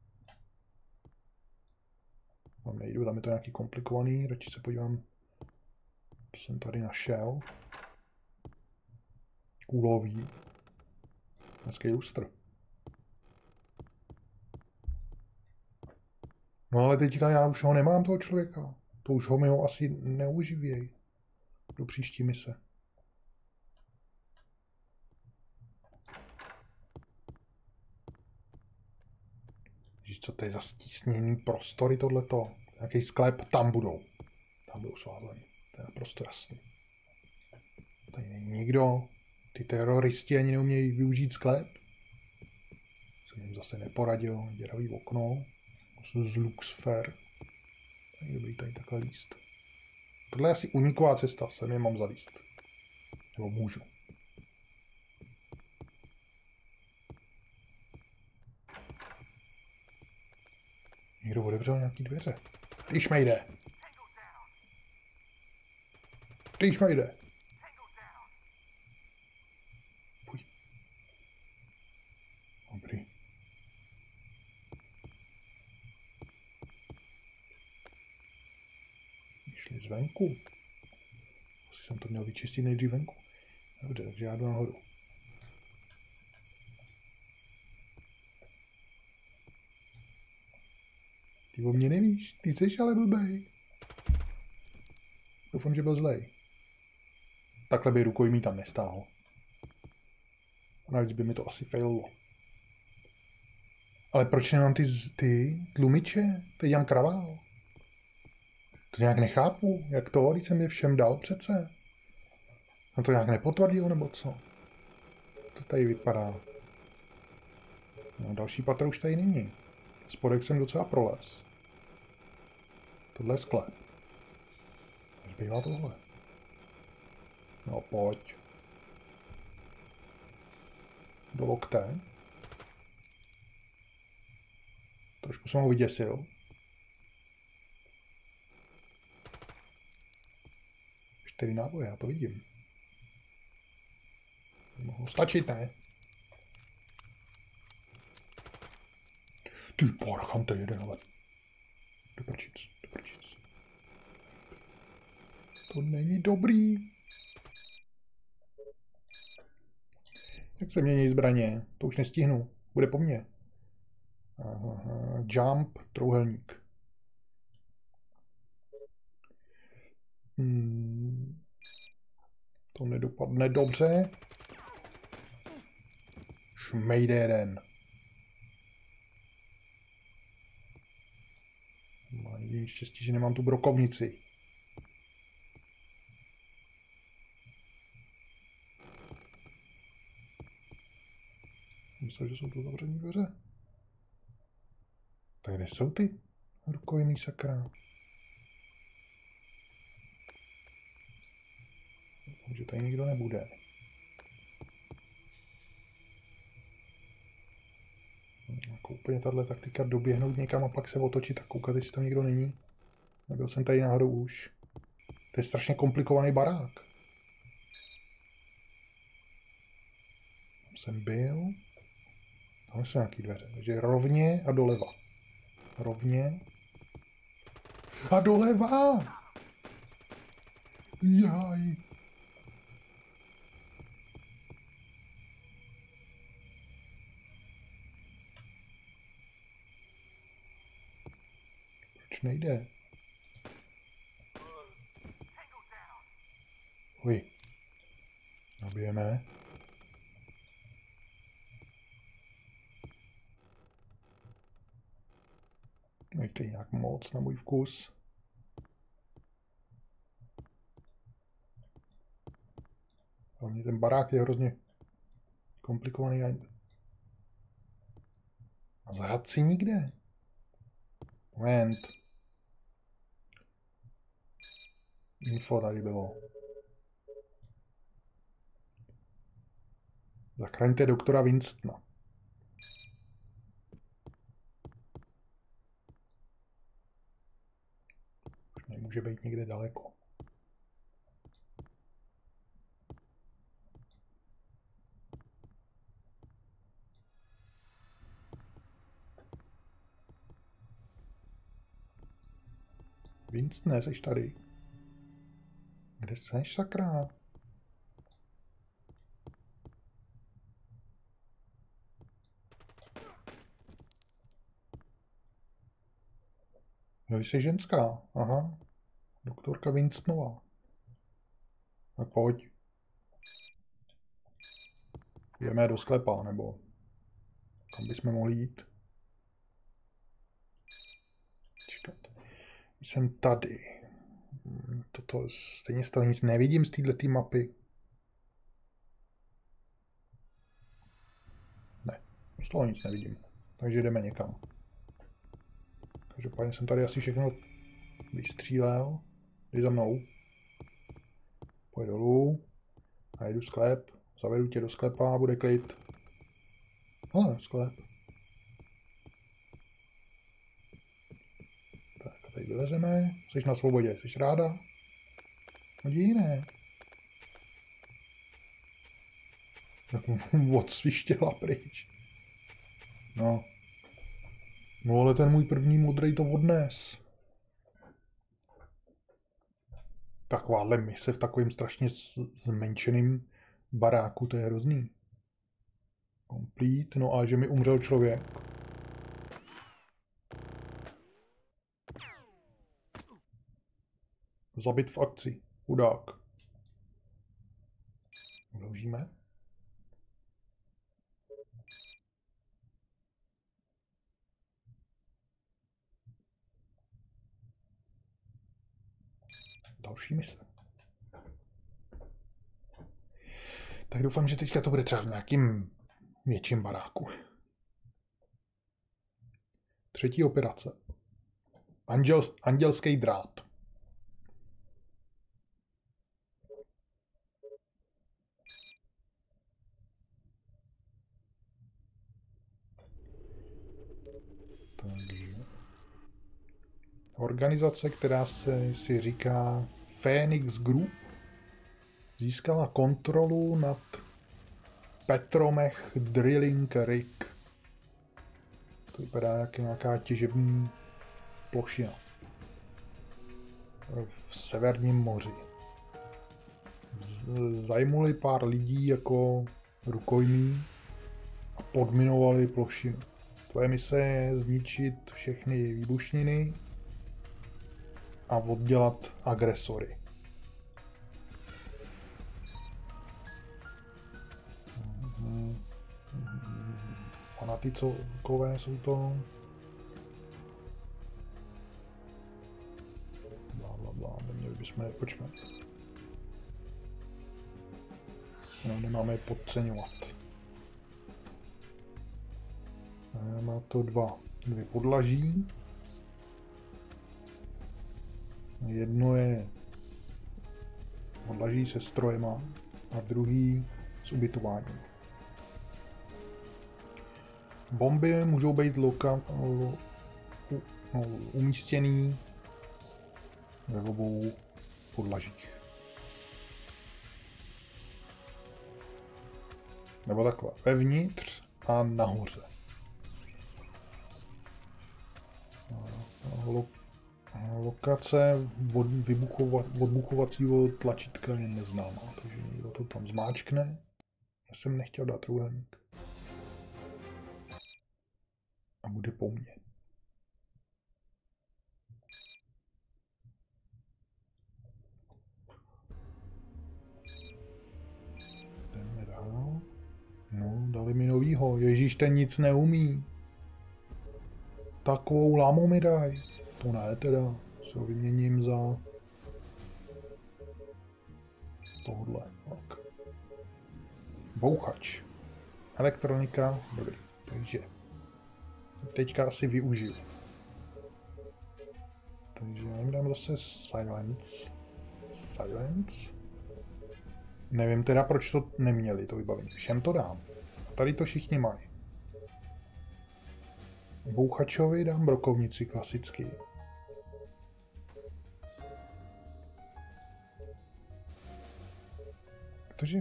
Tam nejdu, tam je to nějaký komplikovaný, radši se podívám, co jsem tady našel. Kůlový. Hezký lustr. No ale teďka já už ho nemám, toho člověka. To už mi ho asi neuživěj. Do příští mise. Víš, co to je za stísněný prostory tohleto? Nějaký sklep? Tam budou svázaný. To je naprosto jasný. Tady není nikdo. Ty teroristi ani neumějí využít sklep. Jsem jim zase neporadil. Děravý okno. Z Luxfer. Je dobrý tady takhle líst. Tohle je asi uniková cesta, sem je mám zavíst. Nebo můžu. Někdo otevřel nějaký dveře. Ty šmejde. Ty šmejde. Fuj. Dobrý. Šli zvenku. Asi jsem to měl vyčistit nejdřív venku. Dobře, takže já jdu nahoru. Ty o mě nevíš, ty jsi ale blbej. Doufám, že byl zlej. Takhle by rukojmí tam nestál. A navíc by mi to asi faillo. Ale proč nemám ty tlumiče? Teď dělám kravál. To nějak nechápu. Jak to, když jsem je všem dal přece? A to nějak nepotvrdil, nebo co? To tady vypadá. No, další patro už tady není. Spodek jsem docela prolez. Tohle je sklep. Zbývá tohle. No pojď. Do lokte. Trošku jsem ho vyděsil. 4 náboje, já to vidím. Mohlo stačit, ne? Ty porcham, to je jeden, ale... Do prčic. To není dobrý. Jak se mění zbraně? To už nestihnu. Bude po mně. Aha, jump, trouhelník. To nedopadne dobře. Šmejde jeden. Má jediný štěstí, že nemám tu brokovnici. Myslím, že jsou to zavřené dveře. Tak kde jsou ty rukojmí, sakra? Takže tady nikdo nebude. Jako úplně tahle taktika doběhnout někam a pak se otočit a koukat, jestli tam nikdo není. Nebyl jsem tady náhodou už. To je strašně komplikovaný barák. Tam jsem byl. Tam jsou nějaký dveře. Takže rovně a doleva. Rovně. A doleva! Jaj. Proč nejde? Uj. Nabijeme. Nejde nějak moc na můj vkus. Hlavně ten barák je hrozně komplikovaný a zahadci nikde. Moment. Info tady bylo. Zachraňte doktora Winstona. Už nemůže být někde daleko. Winstone, jsi tady? Kde seš, sakra? Jo, jsi ženská. Aha. Doktorka Winstonová. Tak pojď. Jdeme do sklepa, nebo kam bychom mohli jít? Čekat. Jsem tady. Toto, stejně z toho nic nevidím z této mapy. Ne, z toho nic nevidím. Takže jdeme někam. Každopádně jsem tady asi všechno vystřílel. Jdeš za mnou. Pojď dolů. Najdu sklep. Zavedu tě do sklepa a bude klid. Ale sklep. Tak a tady vylezeme. Jsi na svobodě. Jsi ráda? No jiné. Odsvištěla pryč. No. No ale ten můj první modrej to odnes. Takováhle mise v takovém strašně zmenšeném baráku, to je hrozný. Complete, no a že mi umřel člověk. Zabit v akci. Chudák. Vložíme. Další mise. Tak doufám, že teďka to bude třeba v nějakým větším baráku. Třetí operace. Andělský drát. Takže. Organizace, která si říká Phoenix Group, získala kontrolu nad Petromech Drilling Rig. To vypadá jak nějaká těžební plošina v Severním moři. Zajmuli pár lidí jako rukojmí a podminovali plošinu. Tvoje mise je zničit všechny výbušniny a oddělat agresory. Fanaticové jsou to. Blablabla, neměli bychom je počkat. No, nemáme je podceňovat. Má to dvě podlaží. Jedno je podlaží se strojema a druhý s ubytováním. Bomby můžou být umístěný ve obou podlažích. Nebo takhle, vevnitř a nahoře. Lokace odbuchovacího tlačítka je neznámá, takže někdo to tam zmáčkne. Já jsem nechtěl dát trojúhelník. A bude po mně. Jdeme dál. No, dali mi novýho. Ježíš, ten nic neumí. Takovou lámu mi daj. To ne teda. Se ho vyměním za tohle. Tak. Bouchač. Elektronika. Dobrý. Takže teďka asi využiju. Takže já jim dám zase silence. Silence. Nevím teda, proč to neměli, to vybavení. Všem to dám. A tady to všichni mají. Bouchačovi dám brokovnici klasicky. Protože?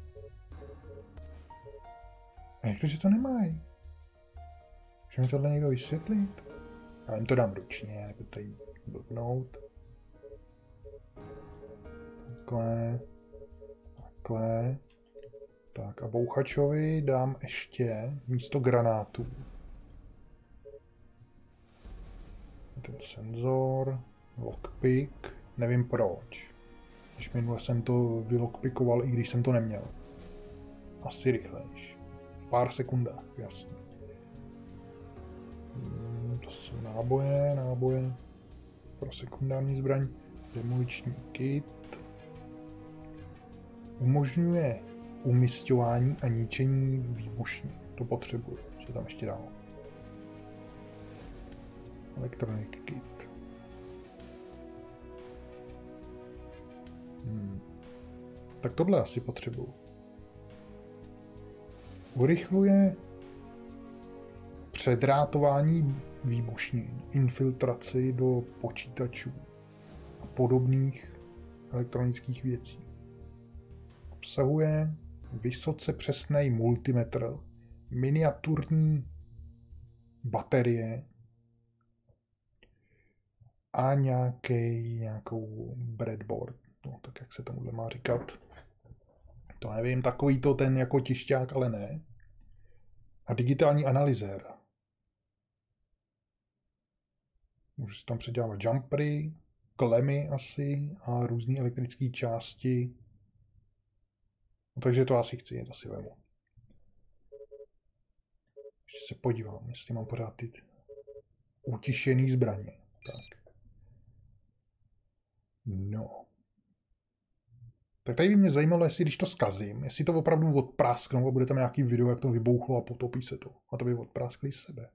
A jak to, že to nemají? Může mi tohle někdo vysvětlit? Já jim to dám ručně, nebo tady blbnout. Takhle. Takhle. Tak a bouchačovi dám ještě místo granátů. Ten senzor, lockpick, nevím proč. Když minule jsem to vylockpickoval, i když jsem to neměl. Asi rychlejš. V pár sekundách, jasně. To jsou náboje pro sekundární zbraň. Demoliční kit. Umožňuje umisťování a ničení výbušní. To potřebuji, co tam ještě dál. Electronic kit. Tak tohle asi potřebuji. Urychluje předrátování výbušnin, infiltraci do počítačů a podobných elektronických věcí. Obsahuje vysoce přesný multimetr, miniaturní baterie a nějakou breadboard, no, tak jak se tomuhle má říkat. To nevím, takový to ten jako tišťák, ale ne. A digitální analyzér. Můžu si tam předělávat jumpery, klemy asi a různé elektrické části. No, takže to asi chci, to si vemu. Ještě se podívám, jestli mám pořád ty utišený zbraně. Tak. No. Tak tady by mě zajímalo, jestli když to zkazím, jestli to opravdu odprásknou a bude tam nějaký video, jak to vybouchlo a potopí se to. A to by odpráskli z sebe.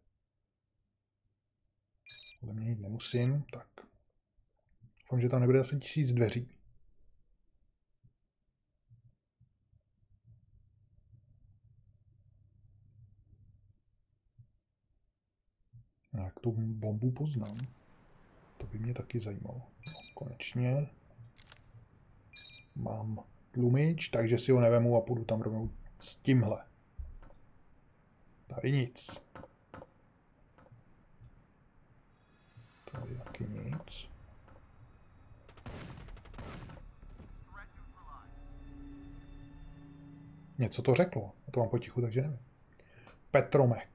Ale mě jít nemusím, tak. Doufám, že tam nebude zase 1000 dveří. A jak tu bombu poznám? To by mě taky zajímalo. No, konečně. Mám tlumič, takže si ho nevemu a půjdu tam rovnou s tímhle. Tady nic. Tady taky nic. Něco to řeklo. A to mám potichu, takže nevím. Petromek.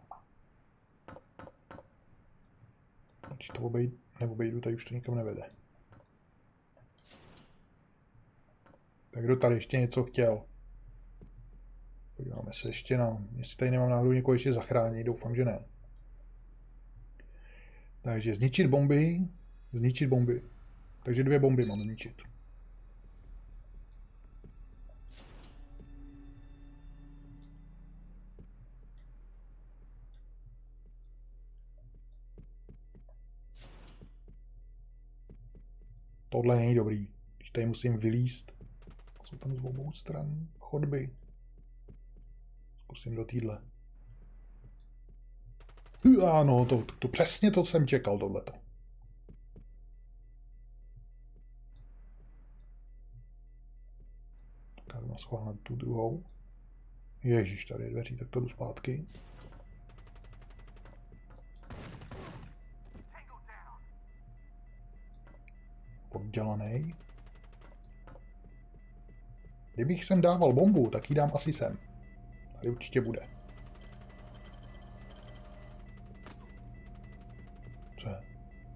Či to neobejdu, tady už to nikam nevede. Tak kdo tady ještě něco chtěl? Podíváme se ještě na... Jestli tady nemám náhodou někoho ještě zachránit, doufám, že ne. Takže zničit bomby. Zničit bomby. Takže 2 bomby mám zničit. Tohle není dobrý. Když tady musím vylízt. Jsou tam z obou stran chodby. Zkusím do týdle. Ano, to přesně to jsem čekal, tohleto. Tak jdu naschválně tu druhou. Ježíš, tady je dveří, tak to jdu zpátky. Poddělanej. Kdybych sem dával bombu, tak ji dám asi sem. Tady určitě bude. Co je?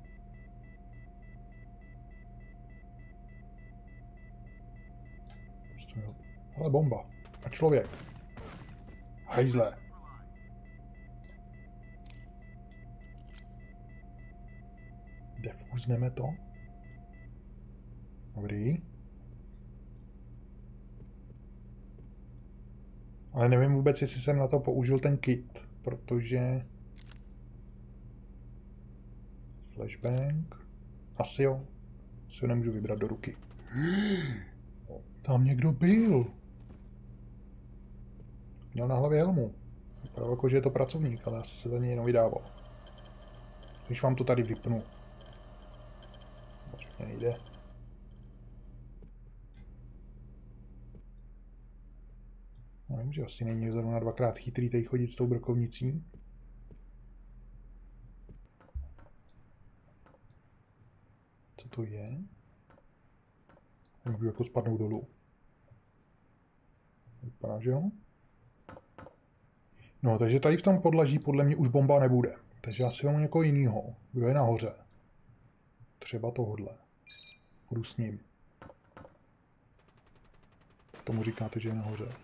Ale bomba. A člověk. Hajzle. Defúzneme to. Dobrý. Ale nevím vůbec, jestli jsem na to použil ten kit, protože... Flashbang. Asi jo. Asi ho nemůžu vybrat do ruky. Tam někdo byl. Měl na hlavě helmu. Vypadalo jako, že je to pracovník, ale asi se za něj jenom vydával. Když vám to tady vypnu. Možná nejde. No, vím, že asi není zrovna 2krát chytrý tady chodit s tou brokovnicí. Co to je? Můžu jako spadnout dolů. Vypadá, že jo? No, takže tady v tom podlaží podle mě už bomba nebude. Takže asi mám někoho jiného. Kdo je nahoře? Třeba tohodle. Půjdu s ním. Tomu říkáte, že je nahoře.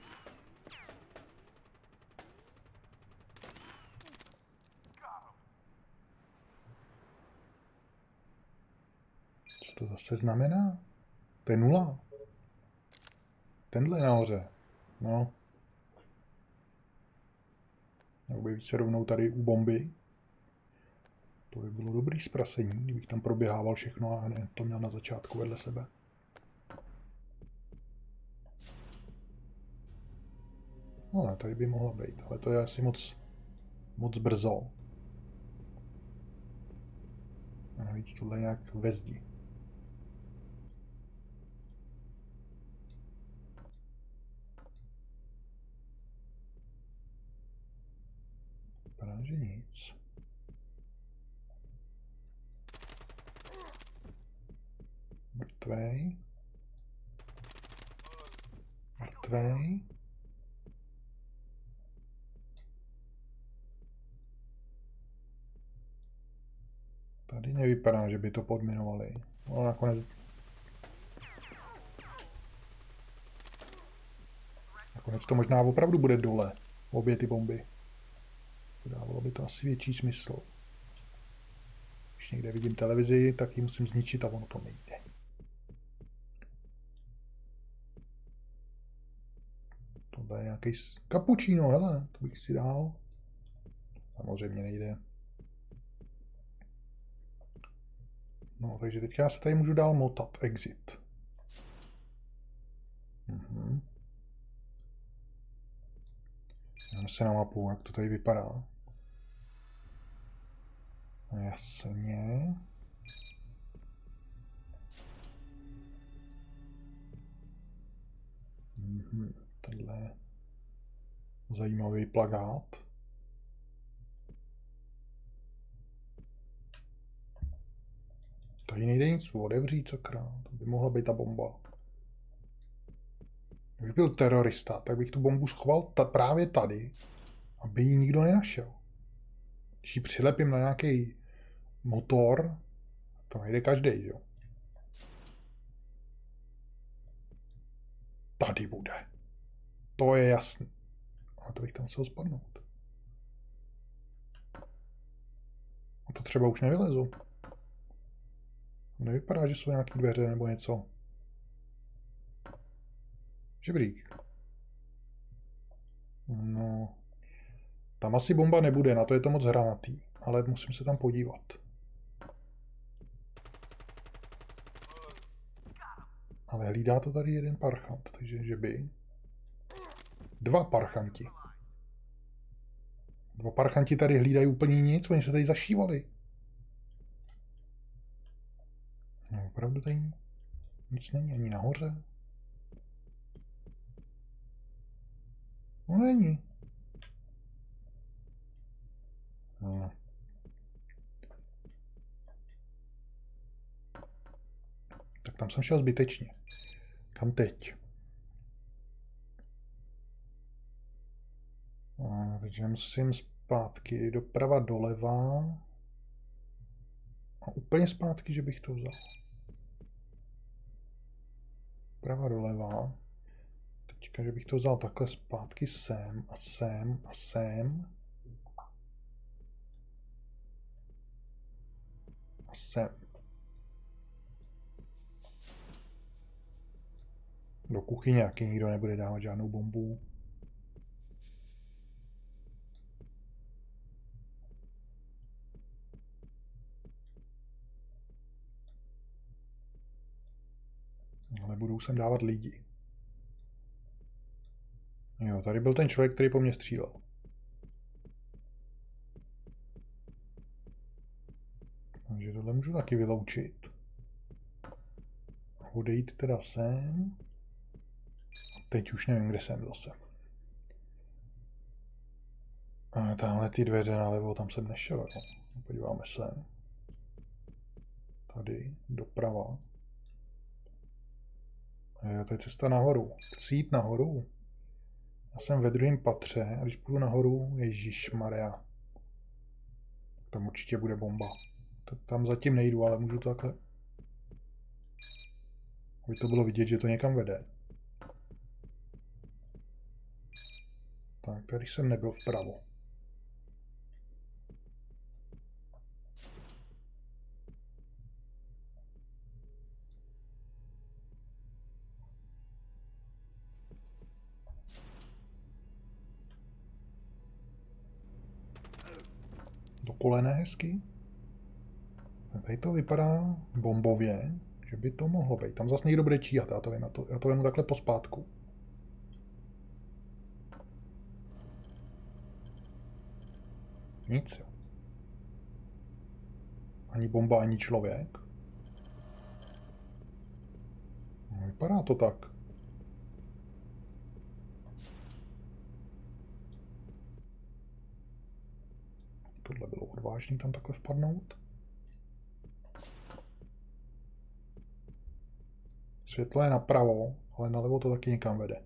Co to zase znamená? To je 0. Tenhle je nahoře. No. Objeví se rovnou tady u bomby. To by bylo dobrý zprasení, kdybych tam proběhával všechno a ne to měl na začátku vedle sebe. No, tady by mohla být, ale to je asi moc brzo. A navíc tohle nějak ve zdi. Vypadá, že nic. Mrtvej. Mrtvej. Tady nevypadá, že by to podminovali. No, nakonec to možná opravdu bude dole. Obě ty bomby. Dávalo by to asi větší smysl. Když někde vidím televizi, tak ji musím zničit a ono to nejde. Tohle je nějaký kapučíno, hele, to bych si dal. Samozřejmě nejde. No, takže teďka já se tady můžu dál motat. Exit. Dáme se na mapu, jak to tady vypadá. No, jasně. Tenhle zajímavý plakát. Tady nejde nic otevřít, sakra. To by mohla být ta bomba. Kdybych byl terorista, tak bych tu bombu schoval právě tady, aby ji nikdo nenašel. Když ji přilepím na nějaký motor, to najde každý, jo. Tady bude. To je jasný. Ale to bych tam musel spadnout. A to třeba už nevylezu. Nevypadá, že jsou nějaké dveře nebo něco. Žebřík. No. Tam asi bomba nebude, na to je to moc hranatý. Ale musím se tam podívat. Ale hlídá to tady jeden parchant, takže že by... Dva parchanti. Dva parchanti tady hlídají úplně nic, oni se tady zašívali. No, opravdu tady nic není ani nahoře. No není. No. Tak tam jsem šel zbytečně. Kam teď? No, takže musím zpátky doprava doleva. A úplně zpátky, že bych to vzal. Prava doleva. Teďka, že bych to vzal takhle zpátky sem a sem a sem. A sem. Do kuchyně jaký nikdo nebude dávat žádnou bombu. Ale budou sem dávat lidi. Jo, tady byl ten člověk, který po mně střílel. Takže tohle můžu taky vyloučit. Odejít teda sem. A teď už nevím, kde jsem zase. A tamhle ty dveře nalevo, tam jsem nešel. Jo. Podíváme se. Tady, doprava. Jo, to je cesta nahoru. Chci jít nahoru. Já jsem ve druhém patře a když půjdu nahoru, ježišmarja. Tam určitě bude bomba. Tam zatím nejdu, ale můžu to takhle... Aby to bylo vidět, že to někam vede. Tak, tady jsem nebyl vpravo. Do kolene hezky. A tady to vypadá bombově, že by to mohlo být. Tam zase někdo bude číhat, já to vemu takhle pospátku. Nic, jo. Ani bomba, ani člověk. No, vypadá to tak. Tohle bylo odvážný tam takhle vpadnout. Světlo je napravo, ale nalevo to taky někam vede.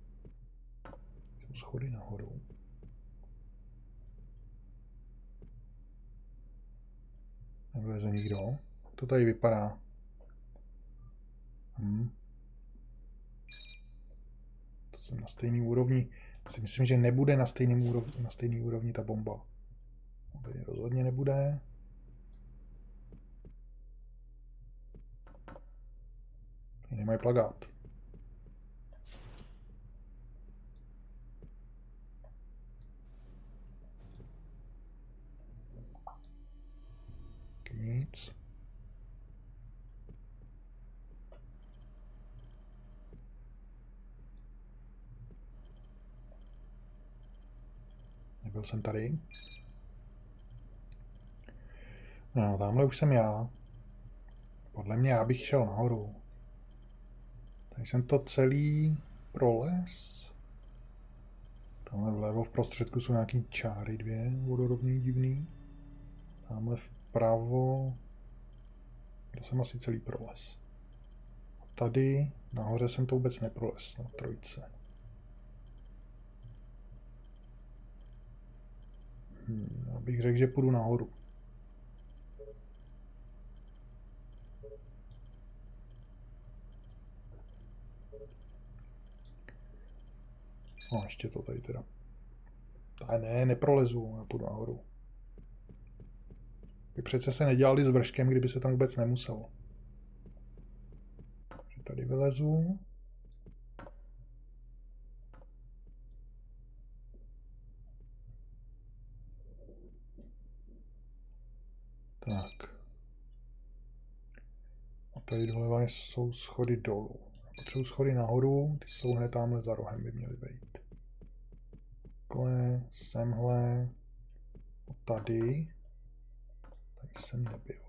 Jsou schody nahoru. Nevyleze nikdo. To tady vypadá. To jsem na stejný úrovni. Si myslím, že nebude na stejný úrovni ta bomba. Tady rozhodně nebude. Tady nemají plagát. Nic. Nebyl jsem tady. No, tamhle už jsem já. Podle mě já bych šel nahoru. Tady jsem to celý proles. Tamhle vlevo v prostředku jsou nějaký čáry dvě vodorovný divný. Tamhle vpravo. To jsem asi celý proles. Tady nahoře jsem to vůbec neproles na trojce. Já bych řekl, že půjdu nahoru. No, ještě to tady teda. Ale ne, neprolezu, já půjdu nahoru. By přece se nedělali s vrškem, kdyby se tam vůbec nemuselo. Tady vylezu. Tak. A tady doleva jsou schody dolů. Potřebuji schody nahoru, ty jsou hned tamhle za rohem, by měly být. Takhle, semhle, a tady. Tady jsem nebyl.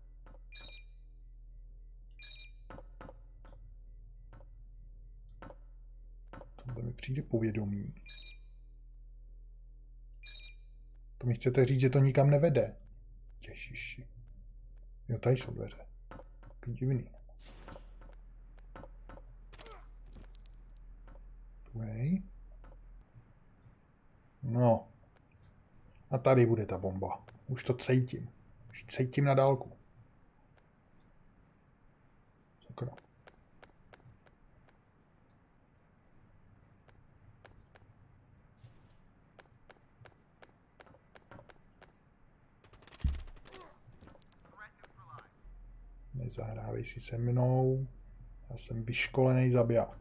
Tohle mi přijde povědomí. To mi chcete říct, že to nikam nevede. Ježiši. Jo, tady jsou dveře. Divný. Tuej. No. A tady bude ta bomba. Už to cítím. Už cítím na dálku. Sakra. Nezahrávej si se mnou. Já jsem vyškolený zabiják.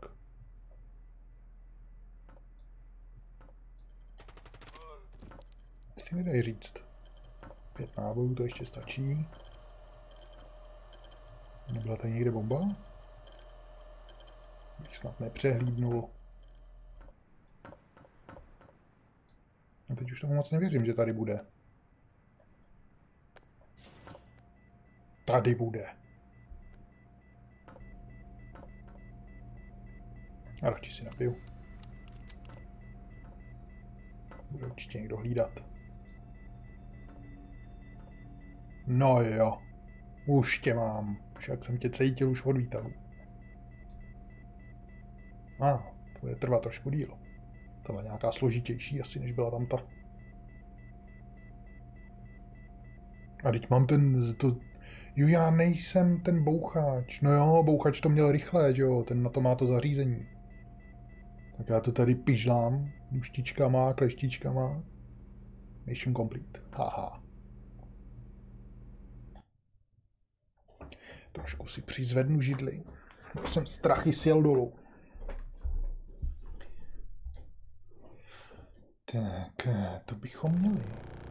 Si nedej říct. 5 nábojů, to ještě stačí. Nebyla tady někde bomba? Bych snad nepřehlídnul. A teď už tomu moc nevěřím, že tady bude. Tady bude. A radši si napiju. Bude určitě někdo hlídat. No jo. Už tě mám. Však jsem tě cítil už od výtahu. To bude trvat trošku díl. Tohle je nějaká složitější asi, než byla tam ta. A teď mám Jo, já nejsem ten bouchač. No jo, bouchač to měl rychle, že jo? Ten na to má to zařízení. Tak já to tady pižlám. Muštičkama, kleštičkama. Mission complete. Haha. Trošku si přizvednu židli. Jsem strachy sjel dolů. Tak, to bychom měli.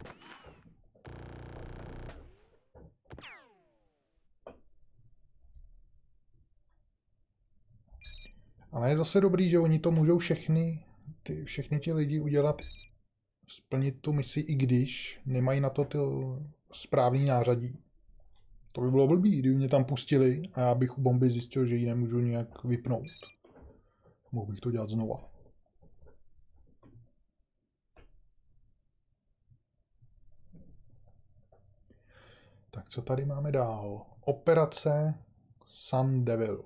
Ale je zase dobrý, že oni to můžou všechny ti lidi udělat, splnit tu misi, i když nemají na to ty správný nářadí. To by bylo blbý, kdyby mě tam pustili a já bych u bomby zjistil, že ji nemůžu nějak vypnout. Mohl bych to dělat znova. Tak co tady máme dál? Operace Sun Devil.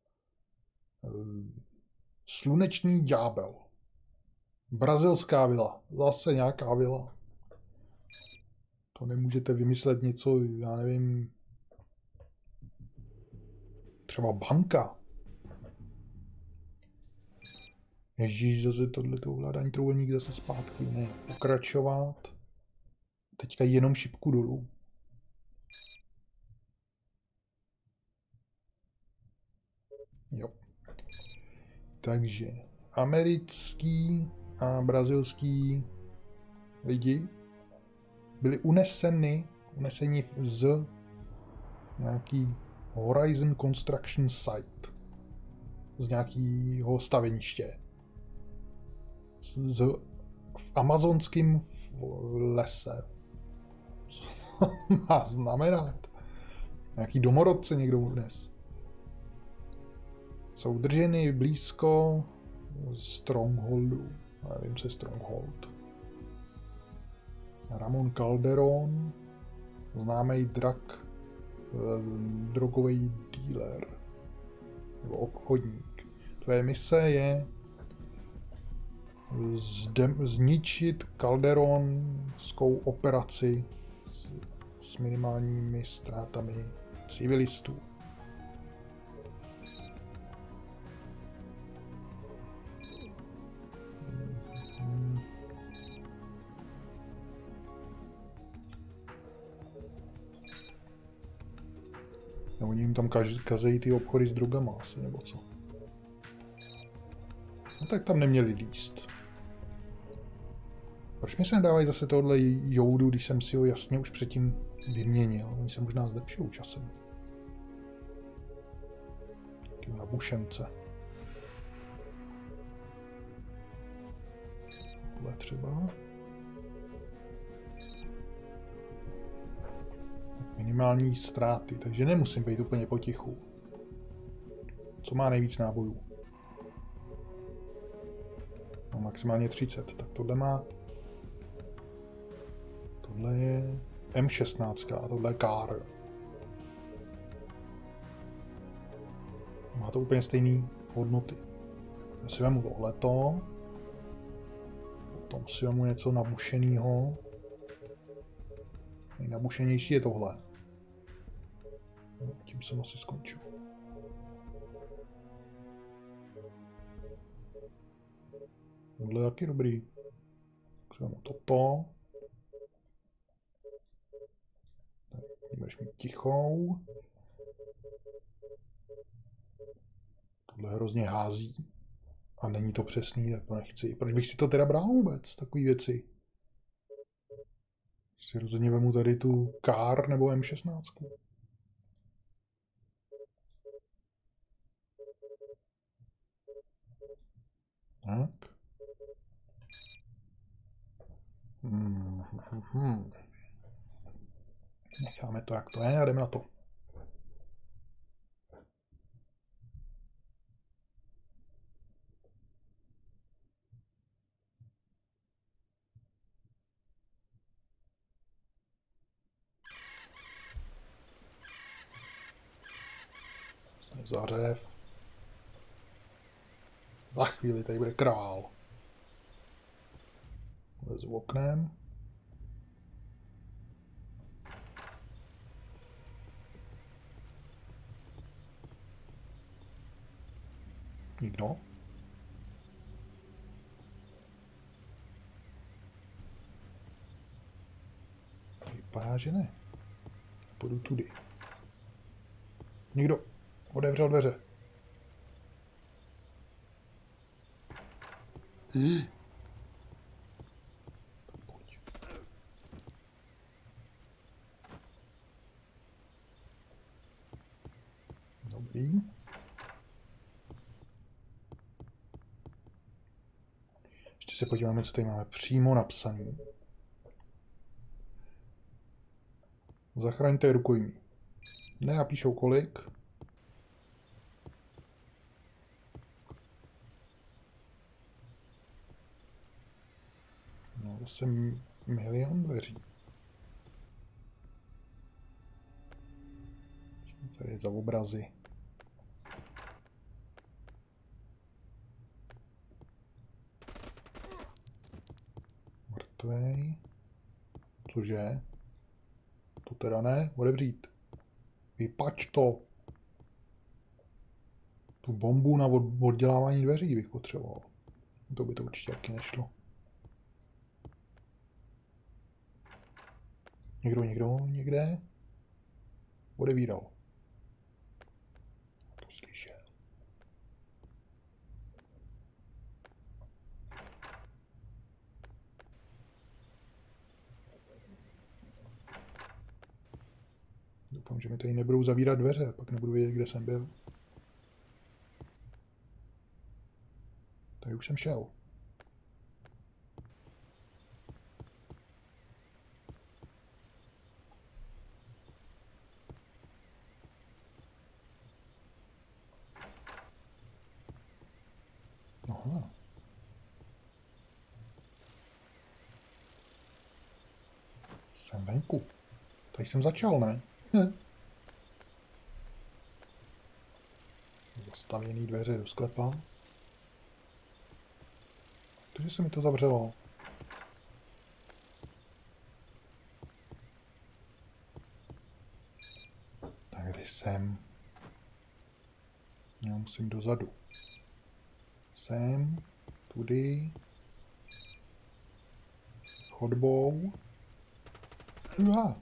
Sluneční ďábel. Brazilská vila. Zase nějaká vila. To nemůžete vymyslet něco, já nevím, třeba banka. Ježíš, zase tohleto hledání trůhelník zase zpátky. Ne, pokračovat. Teďka jenom šipku dolů. Jo. Takže americký a brazilský lidi byli uneseni z nějaký Horizon Construction Site. Z nějakého staveniště. V amazonském lese. Co má znamenat? Nějaký domorodce někdo unes. Jsou drženy blízko Strongholdu. Nevím, co je Stronghold. Ramon Calderon, známý drogový dealer. Nebo obchodník. Tvoje mise je zničit Calderonskou operaci s minimálními ztrátami civilistů. No, oni jim tam kazejí ty obchody s drogama asi, nebo co? No tak tam neměli líst. Proč mi se nedávají zase tohle joudu, když jsem si ho jasně už předtím vyměnil? Oni se možná zlepšou časem. Takým na bušence. Tohle třeba. Minimální ztráty, takže nemusím být úplně potichu. Co má nejvíc nábojů? No, maximálně 30, tak tohle má... Tohle je M16 a tohle je KAR. Má to úplně stejné hodnoty. Já si vemu tohleto. Potom si vemu něco nabušenýho. Nejnabušenější je tohle. No, tím jsem asi skončil. Tohle je taky dobrý. Si vemu toto. Budeš mít tichou. Tohle hrozně hází. A není to přesný, tak to nechci. Proč bych si to teda bral vůbec, takový věci? Si rozhodně vemu tady tu KAR nebo M16. Tak. Necháme to, jak to je, a jdeme na to. Zařev. Za chvíli tady bude král. Lezu oknem. Nikdo? Vypadá, že ne. Půjdu tudy. Nikdo otevřel dveře. Pojď. Dobrý. Ještě se podíváme, co tady máme přímo napsané. Zachraňte rukojmí. Nenapíšou kolik. No, zase milion dveří. Tady je za obrazy. Mrtvej. Cože? To teda ne, otevřít. Vypač to. Tu bombu na oddělávání dveří bych potřeboval. To by to určitě taky nešlo. Někde? Odevíral. To slyšel. Doufám, že mi tady nebudou zavírat dveře, pak nebudu vědět, kde jsem byl. Tady už jsem šel. Aha. Jsem venku. Tady jsem začal, ne? Zastavěný dveře do sklepa. Takže se mi to zavřelo. Tak kde jsem? Já musím dozadu. Sem, tudy. Chodbou. Uha.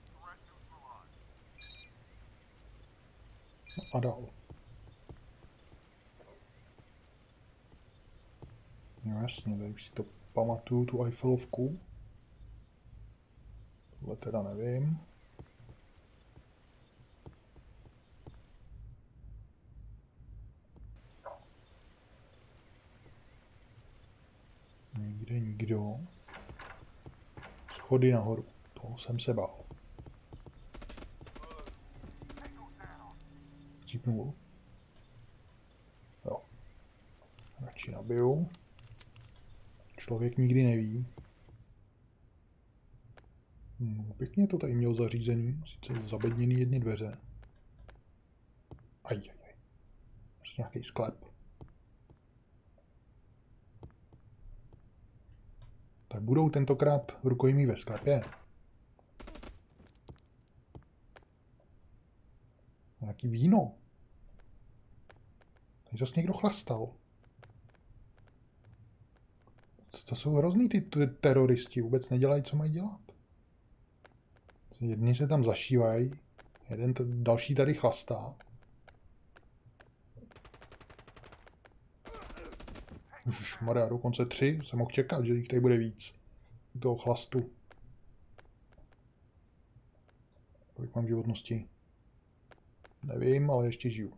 No a dál. No jasně, tady už si to pamatuju, tu Eiffelovku. Tohle teda nevím. Nikde nikdo. Schody nahoru. Toho jsem se bál. Cípnul. Jo. Radši nabiju. Člověk nikdy neví. No, pěkně to tady měl zařízený. Sice zabedněný jedny dveře. Aj. Asi nějaký sklep. Tak budou tentokrát rukojmí ve sklepě. Nějaký víno. Tady zase někdo chlastal. To jsou hrozný ty teroristi. Vůbec nedělají, co mají dělat. Jedni se tam zašívají. Další tady chlastá. Ježišmarja, dokonce 3. Jsem mohl čekat, že jich tady bude víc. Toho chlastu. Kolik mám životnosti? Nevím, ale ještě žiju.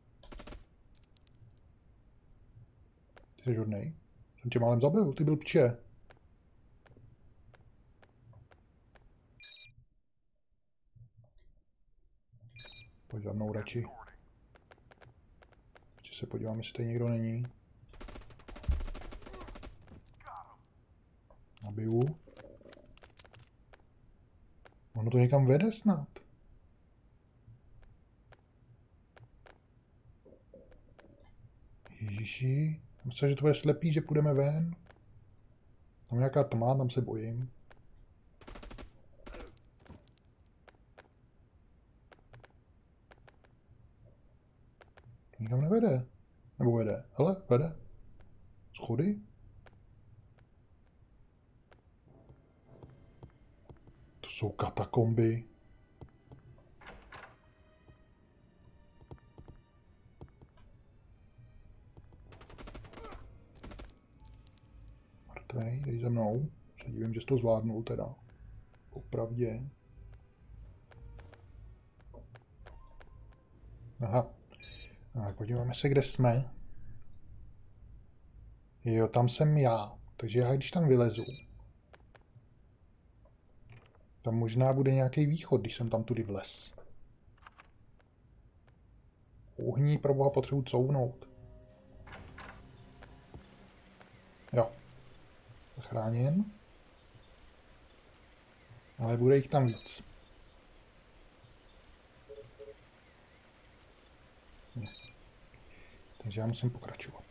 Ty jsi hodnej. Jsem tě málem zabil, ty byl pče. Pojď za mnou radši. Ještě se podívám, jestli tady někdo není. Nabiju. Ono to někam vede snad. Ježiši. Myslím, že to bude slepý, že půjdeme ven. Tam nějaká tma, tam se bojím. Nikam nevede. Nebo vede. Hele, vede. Schody. To jsou katakomby. Mrtvej, dej za mnou. Se divím, že jsi to zvládnul teda. Popravdě. Aha. No, podíváme se, kde jsme. Jo, tam jsem já. Takže já, když tam vylezu, tam možná bude nějaký východ, když jsem tam tudy vlez. Uhní, pro boha, potřebuji couvnout. Jo. Zachráněn. Ale bude jich tam víc. Takže já musím pokračovat.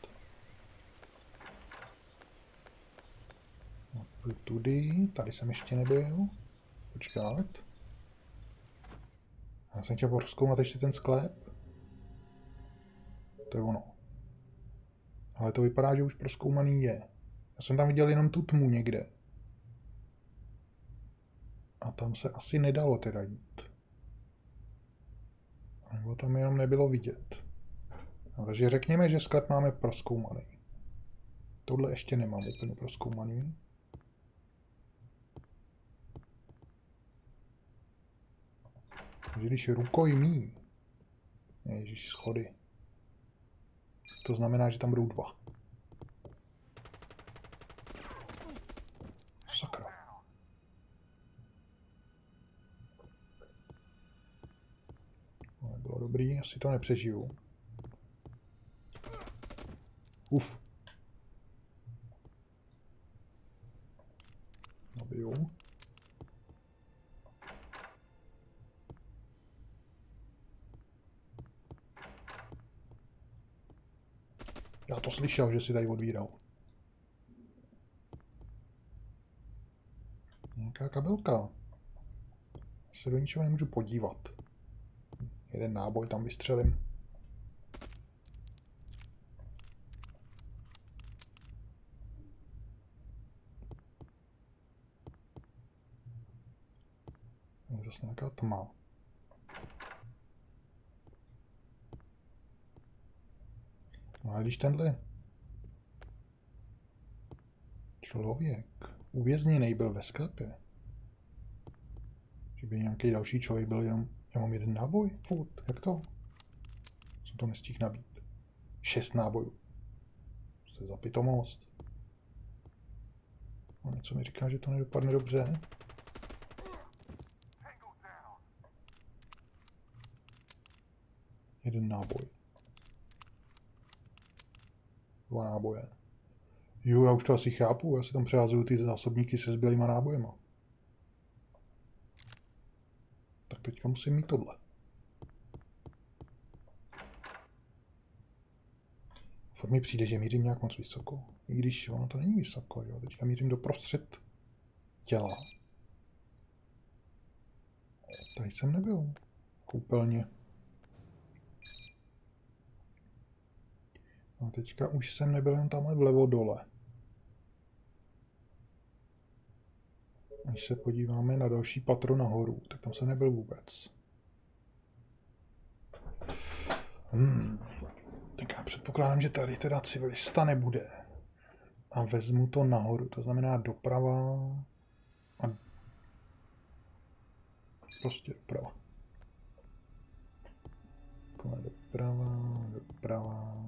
Tudy, tady jsem ještě nebyl. Počkat. Já jsem chtěl prozkoumat ještě ten sklep. To je ono. Ale to vypadá, že už prozkoumaný je. Já jsem tam viděl jenom tu tmu někde. A tam se asi nedalo teda jít. Nebo tam jenom nebylo vidět. No, takže řekněme, že sklep máme prozkoumaný. Tohle ještě nemám úplně prozkoumaný. Takže když rukojmí, ježiš, schody, to znamená, že tam budou dva. Sakra. To nebylo dobrý, asi to nepřežiju. Uf. Nabiju. Já to slyšel, že si tady odvíral. Nějaká kabelka. Se do ničeho nemůžu podívat. Jeden náboj tam vystřelím. Je zase nějaká tma. No a když tenhle člověk uvězněný byl ve sklepě, že by nějaký další člověk byl jenom, já mám jeden náboj, furt, jak to? Jsem to nestihl nabít. 6 nábojů. Jste za pitomost. No něco mi říká, že to nedopadne dobře. Jeden náboj. 2 náboje. Jo, já už to asi chápu, já si tam přehazuju ty zásobníky se zbylýma nábojema. Tak teďka musím mít tohle. Furt mi přijde, že mířím nějak moc vysoko. I když ono to není vysoko, jo. Teďka mířím doprostřed těla. Tady jsem nebyl. V koupelně. A teďka už jsem nebyl jen tamhle vlevo dole. Když se podíváme na další patro nahoru, tak tam jsem nebyl vůbec. Tak já předpokládám, že tady teda civilista nebude. A vezmu to nahoru, to znamená doprava a prostě doprava. Takhle doprava.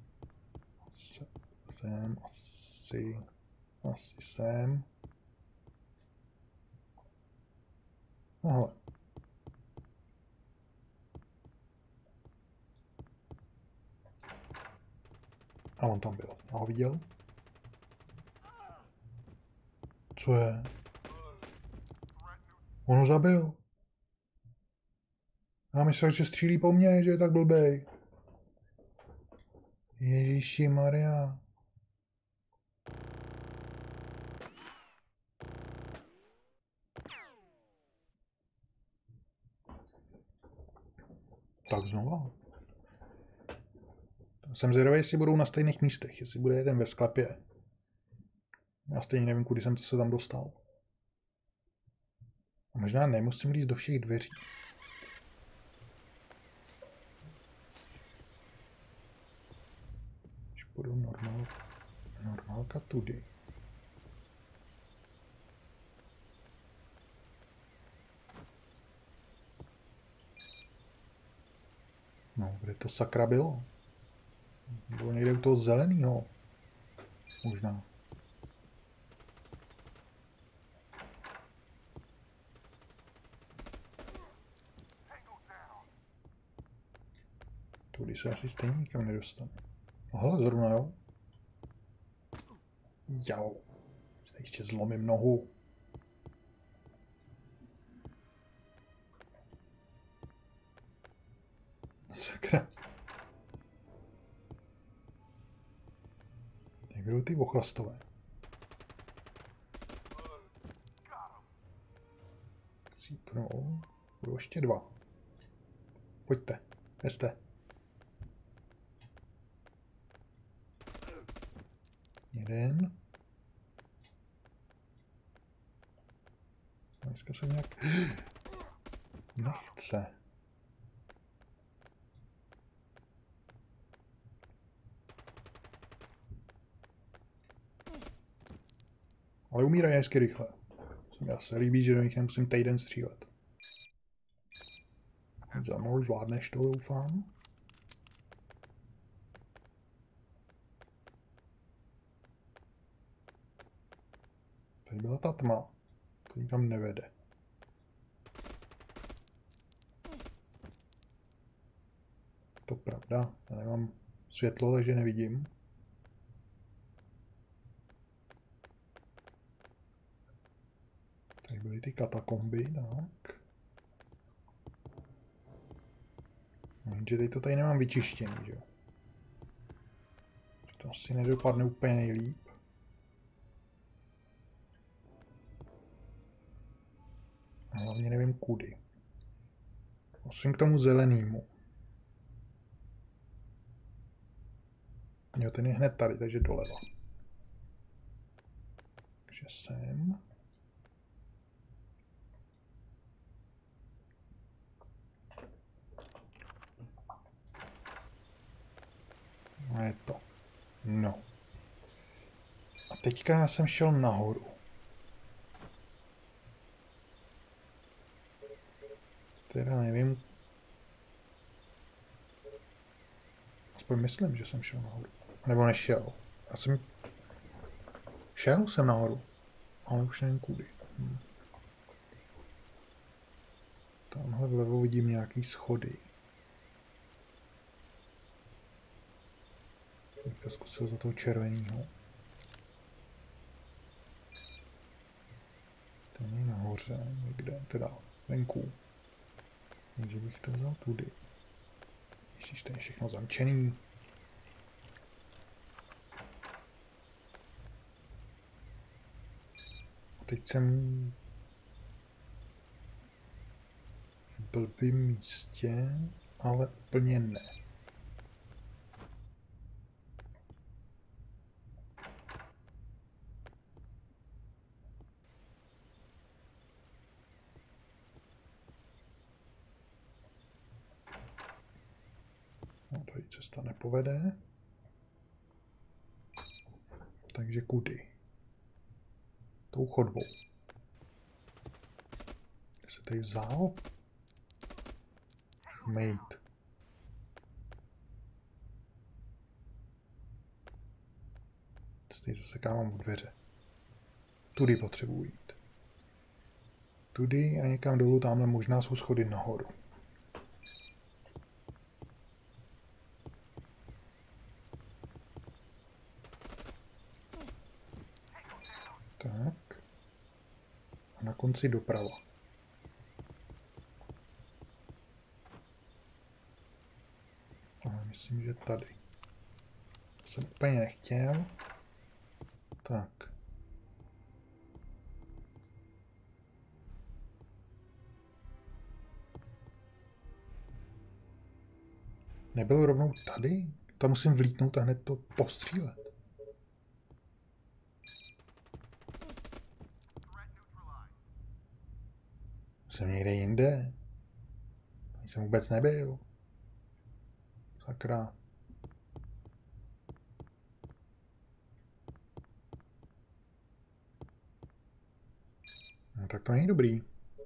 Sem, asi sem. Nahle. A on tam byl. Já ho viděl. Co je? On ho zabil. Já myslel, že střílí po mně, že je tak blbej. Ježíši Maria. Tak znova. Jsem zvědavý, jestli budou na stejných místech, jestli bude jeden ve sklepě. Já stejně nevím, kudy jsem se tam dostal. A možná nemusím líst do všech dveří. Když půjdu normálka tudy. No, kde to sakra bylo? Bylo někde u toho zeleného. Možná. Tudy se asi stejně nikam nedostanu. Aha, zrovna jo. Jau. Ještě zlomím nohu. Sakra. Jak budou ty ochlastové? Cípnou. Budou ještě 2. pojďte. Kde jste? Jeden. Dneska se nějak... Nechce. Ale umírají hezky rychle. Mně se líbí, že do nich nemusím týden střílet. Za mnou zvládneš to, doufám. Tady byla ta tma. To nikam nevede. To pravda. Já nemám světlo, takže nevidím. Tady byly ty katakomby, tak. Jenže teď to tady nemám vyčištěný, že jo. To asi nedopadne úplně nejlíp. A hlavně nevím kudy. Musím k tomu zelenému. Jo, ten je hned tady, takže doleva. Takže sem. A je to. No. A teďka já jsem šel nahoru. Teda nevím. Aspoň myslím, že jsem šel nahoru. A nebo nešel. Já jsem... Šel jsem nahoru. Ale už nevím kudy. Tamhle vlevo vidím nějaký schody. Bych to zkusil za toho červeného. Ten je nahoře, někde, teda venku. Takže bych to vzal tudy. Ježíš, to je všechno zamčený. A teď jsem v blbým místě, ale úplně ne. No, tady cesta nepovede. Takže kudy? Tou chodbou. Kde se tady vzal? Šmejt. Tady zase kávám u dveře. Tudy potřebuji jít. Tudy a někam dolů, tamhle možná jsou schody nahoru. Tak. A na konci doprava. Ale myslím, že tady. To jsem úplně nechtěl. Tak. Nebylo rovnou tady? Tam musím vlítnout a hned to postřílet. Jsem někde jinde. Tady jsem vůbec nebyl. Sakra. No tak to není dobrý.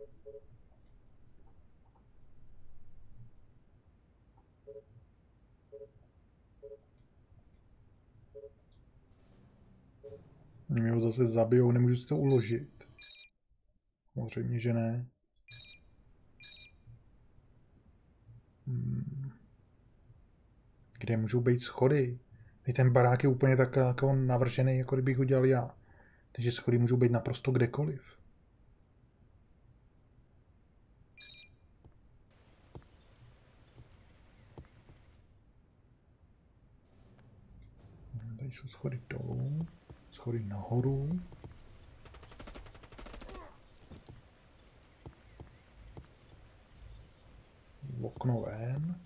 Mě ho zase zabijou, nemůžu si to uložit. Samozřejmě, že ne. Kde můžou být schody? I ten barák je úplně tak jako navržený, jako kdybych ho dělal já. Takže schody můžou být naprosto kdekoliv. Tady jsou schody dolů, schody nahoru. okno ven.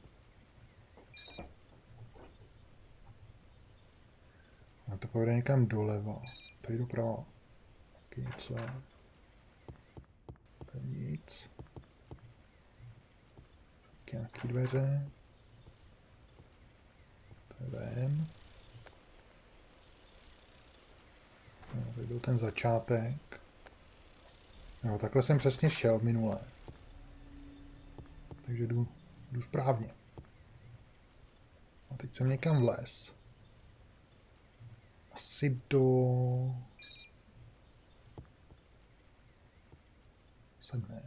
A to povede někam doleva. Tady doprava. Taky něco je. Tady nic. Taky nějaký dveře. To je ven. No, tady byl ten začátek. No, takhle jsem přesně šel minule. Takže jdu správně. A teď jsem někam vlez. Asi do... ne.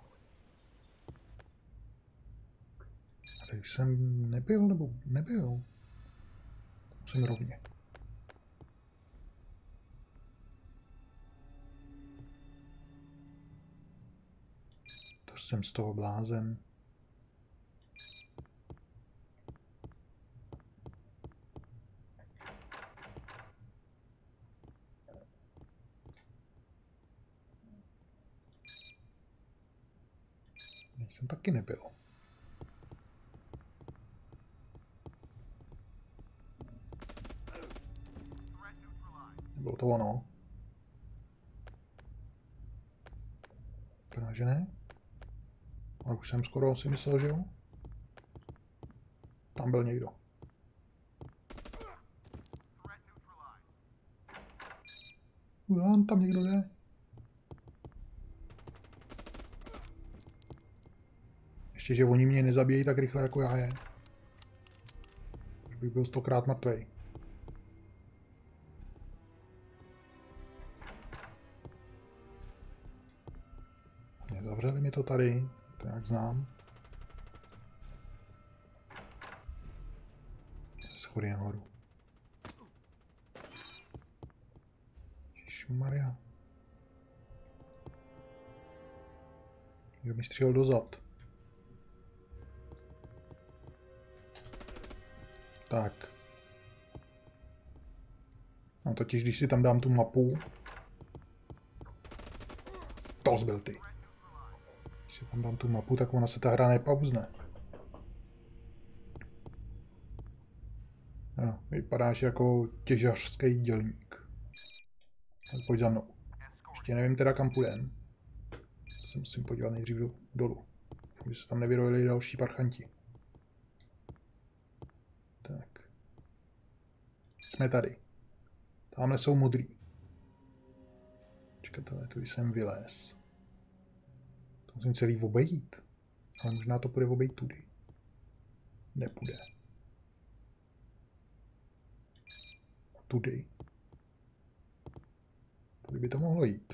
A tady už jsem nebyl, nebo nebyl. Jsem rovně. To jsem z toho blázen. Jsem taky nebyl. Nebylo to ono. Vypadá, že ne. Ale už jsem skoro si myslel, že jo. Tam byl někdo. Tam někdo je. Ještě, že oni mě nezabíjejí tak rychle, jako já je. Už bych byl 100krát mrtvej. Nezavřeli mi to tady, to nějak znám. Schody nahoru. Ježišmarja. Někdo mi střílel dozad. Tak. No totiž, když si tam dám tu mapu... To zbyl ty. Když si tam dám tu mapu, tak ona se ta hra nepauzne. No, vypadáš jako těžařský dělník. Tak pojď za mnou. Ještě nevím teda kam půjdem. Se musím podívat nejdřív dolů. Aby se tam nevyrojili další parchanti. Tak. Jsme tady. Tamhle jsou modrý. Čekajte, tu jsem vylez. To musím celý obejít. Ale možná to půjde obejít tudy. Nepůjde. A tudy. Tudy by to mohlo jít.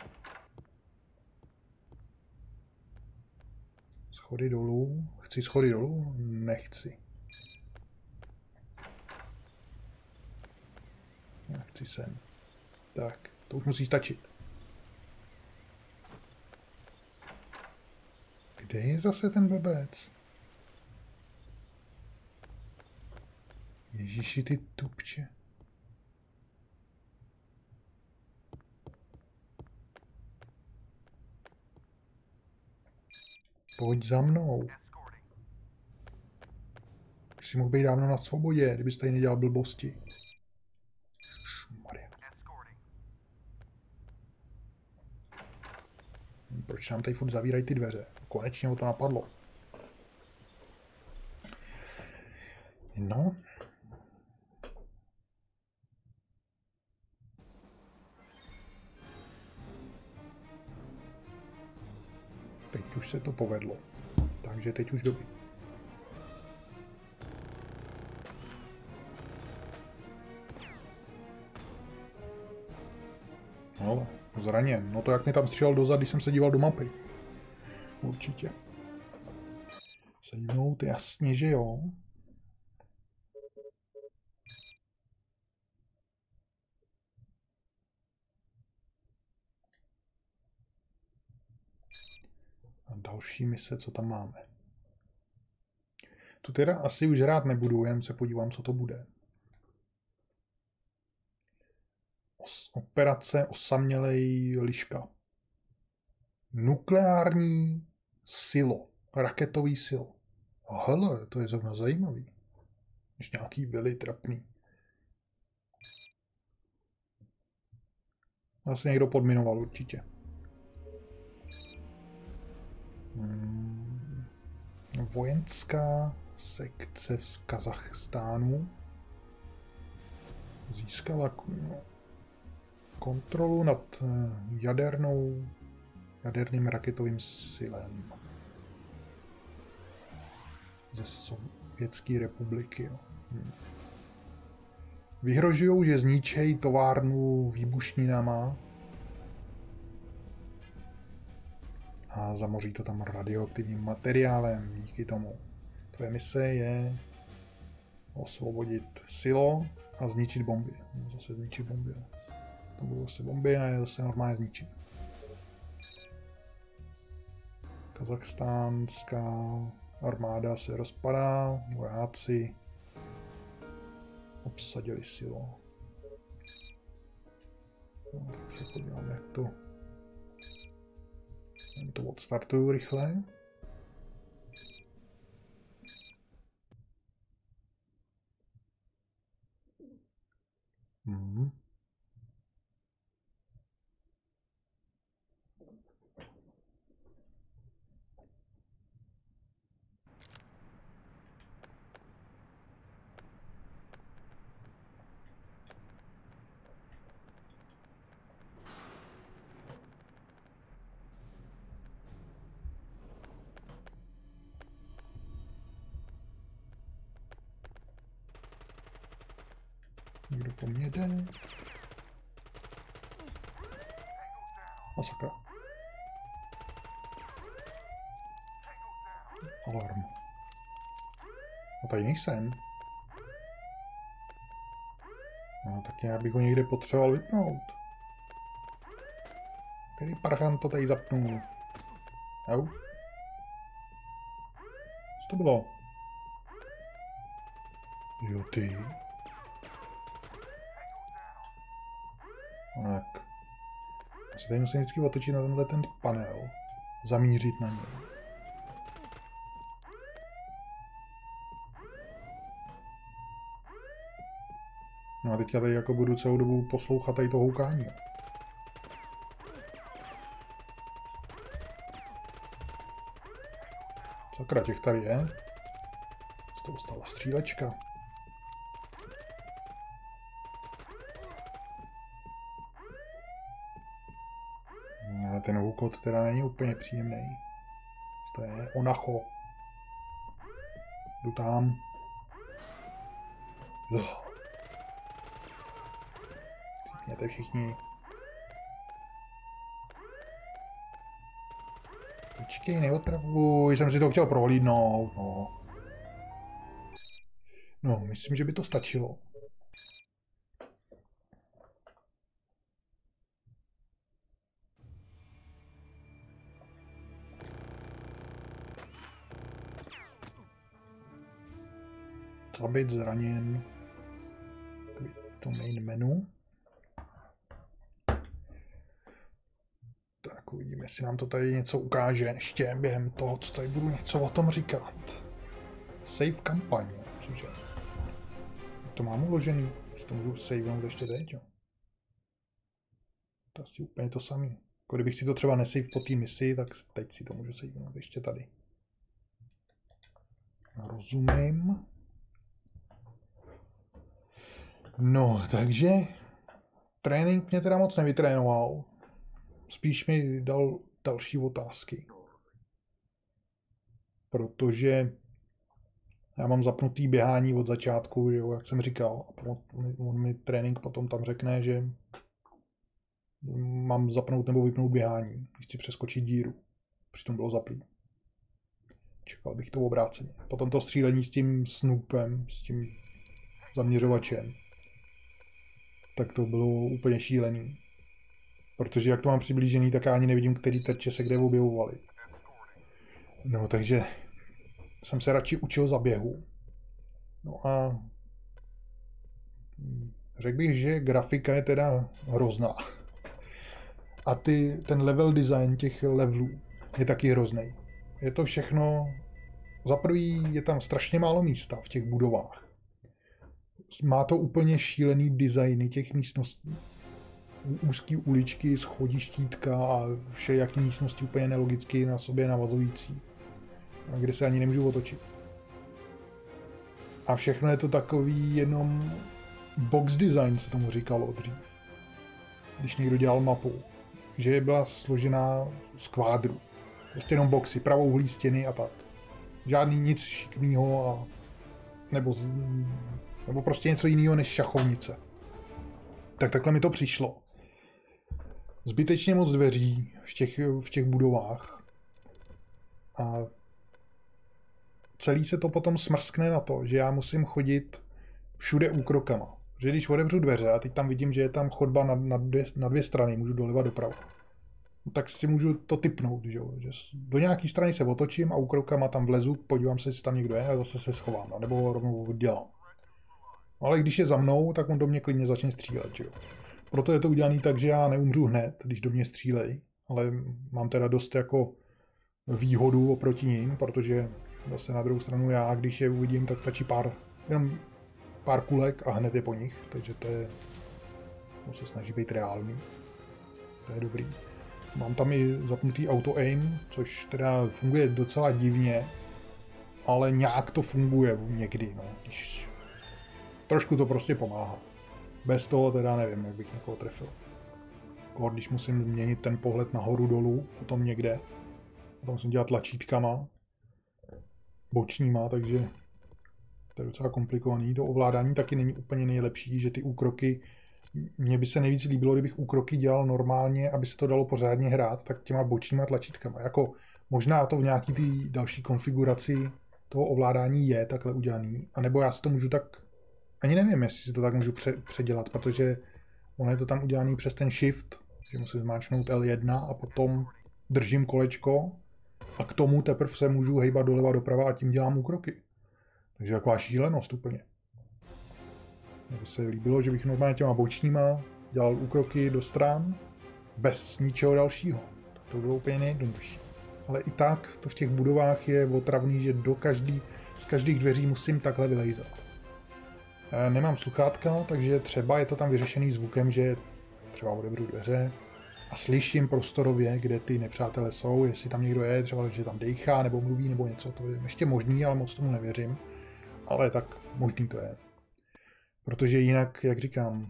Schody dolů. Chci schody dolů? Nechci. Já chci sem. Tak, to už musí stačit. Kde je zase ten blbec? Ježíši, ty tupče. Pojď za mnou. Už si mohl být dávno na svobodě, kdybyste tady nedělal blbosti. Maria. Proč nám tady furt zavírají ty dveře? Konečně ho to napadlo. No. Teď už se to povedlo. Takže teď už dobrý. No, zraněn. No to jak mě tam střílel dozad, když jsem se díval do mapy. Určitě. Sejmout, jasně, že jo. A další mise, co tam máme. Tu teda asi už hrát nebudu, jen se podívám, co to bude. Operace osamělej liška. Nukleární silo. Raketový sil. A hele, to je zrovna zajímavý. Když nějaký byli trapný. Asi někdo podminoval určitě. Vojenská sekce v Kazachstánu získala kontrolu nad jaderným raketovým silem ze Sovětské republiky. Vyhrožují, že zničejí továrnu výbušninama a zamoří to tam radioaktivním materiálem díky tomu. Tvoje mise je osvobodit silo a zničit bomby. Zase zničit bomby. To budou zase bomby a je zase normálně zničit. Kazachstánská armáda se rozpadá, vojáci obsadili silo. No, tak se podívám, jak to... Jen to odstartuju rychle. Někdo po mně jde. A sakra. Alarm. A tady nejsem. No tak já bych ho někde potřeboval vypnout. Který parchan to tady zapnul? Au. Co to bylo? Jo ty. Tak. Já se tady musím vždycky otočit na tenhle ten panel. Zamířit na něj. No a teď já tady jako budu celou dobu poslouchat tady to houkání. Sakra, těch tady je. Z toho stala střílečka. Ale ten úkot teda není úplně příjemný. To je onacho. Jdu tam. Mějte všichni. Počkej, neotravuj, jsem si to chtěl prohlídnout, no. No, myslím, že by to stačilo. Zabit, zraněn. To main menu. Tak uvidíme, jestli nám to tady něco ukáže ještě během toho, co tady budu něco o tom říkat. Save kampaň, cože? To mám uložený, si to můžu savenout ještě teď, jo. To asi úplně to samé. Jako kdybych si to třeba nesave po té misi, tak teď si to můžu savenout ještě tady. Rozumím. No, takže trénink mě teda moc nevytrénoval. Spíš mi dal další otázky. Protože já mám zapnutý běhání od začátku, jo, jak jsem říkal. A on mi trénink potom tam řekne, že mám zapnout nebo vypnout běhání, když chci přeskočit díru. Přitom bylo zaplý. Čekal bych to obráceně. Potom to střílení s tím snoopem, s tím zaměřovačem. Tak to bylo úplně šílený. Protože jak to mám přiblížený, tak já ani nevidím, který terče se kde objevovaly. No, takže jsem se radši učil za běhu. No a řekl bych, že grafika je teda hrozná. A ten level design těch levelů je taky hrozný. je to všechno... Za prvý je tam strašně málo místa v těch budovách. Má to úplně šílený designy těch místností. Úzký uličky, schodištítka a všelijaký místnosti úplně nelogicky na sobě navazující. Kde se ani nemůžu otočit. A všechno je to takový jenom box design, se tomu říkalo dřív. Když někdo dělal mapu. Že byla složená z kvádru. Prostě jenom boxy, pravouhlý stěny a tak. Žádný nic šikmýho a... Nebo prostě něco jiného než šachovnice. Tak takhle mi to přišlo. Zbytečně moc dveří v těch budovách. A celý se to potom smrskne na to, že já musím chodit všude úkrokama. Že když otevřu dveře a teď tam vidím, že je tam chodba na dvě strany, můžu doleva doprava, tak si můžu to tipnout, že do nějaké strany se otočím a úkrokama tam vlezu, podívám se, jestli tam někdo je a zase se schovám, nebo ho rovnou oddělám. Ale když je za mnou, tak on do mě klidně začne střílet, že jo. Proto je to udělané tak, že já neumřu hned, když do mě střílej, ale mám teda dost jako výhodu oproti ním, protože zase na druhou stranu já, když je uvidím, tak stačí jenom pár kulek a hned je po nich, takže to se snaží být reálný. To je dobrý. Mám tam i zapnutý auto-aim, což teda funguje docela divně, ale nějak to funguje někdy, no, když trošku to prostě pomáhá. Bez toho teda nevím, jak bych někoho trefil. Když musím měnit ten pohled nahoru dolů, potom někde, potom musím dělat tlačítkama, bočníma, takže to je docela komplikovaný. To ovládání taky není úplně nejlepší, že ty úkroky, mně by se nejvíc líbilo, kdybych úkroky dělal normálně, aby se to dalo pořádně hrát, tak těma bočníma tlačítkama. Jako možná to v nějaký ty další konfiguraci toho ovládání je takhle udělaný, anebo já si to můžu tak, ani nevím, jestli si to tak můžu předělat, protože ono je to tam udělaný přes ten shift, že musím zmáčknout L1 a potom držím kolečko a k tomu teprve se můžu hejbat doleva doprava a tím dělám úkroky. Takže taková šílenost úplně. Mně by se líbilo, že bych normálně těma bočníma dělal úkroky do stran bez ničeho dalšího. Tak to bylo úplně nejjednodušší. Ale i tak to v těch budovách je otravný, že z každých dveří musím takhle vylejzat. Nemám sluchátka, takže třeba je to tam vyřešený zvukem, že třeba otevřu dveře a slyším prostorově, kde ty nepřátelé jsou, jestli tam někdo je, třeba že tam dejchá nebo mluví nebo něco. To je ještě možný, ale moc tomu nevěřím. Ale tak možný to je. Protože jinak, jak říkám,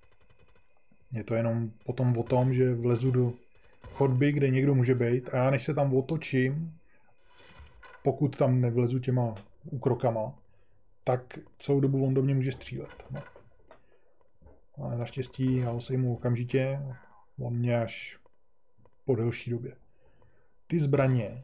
je to jenom potom o tom, že vlezu do chodby, kde někdo může být a já než se tam otočím, pokud tam nevlezu těma úkrokama, tak celou dobu on do mě může střílet. No. Ale naštěstí já ho sejmu okamžitě, on mě až po delší době. Ty zbraně,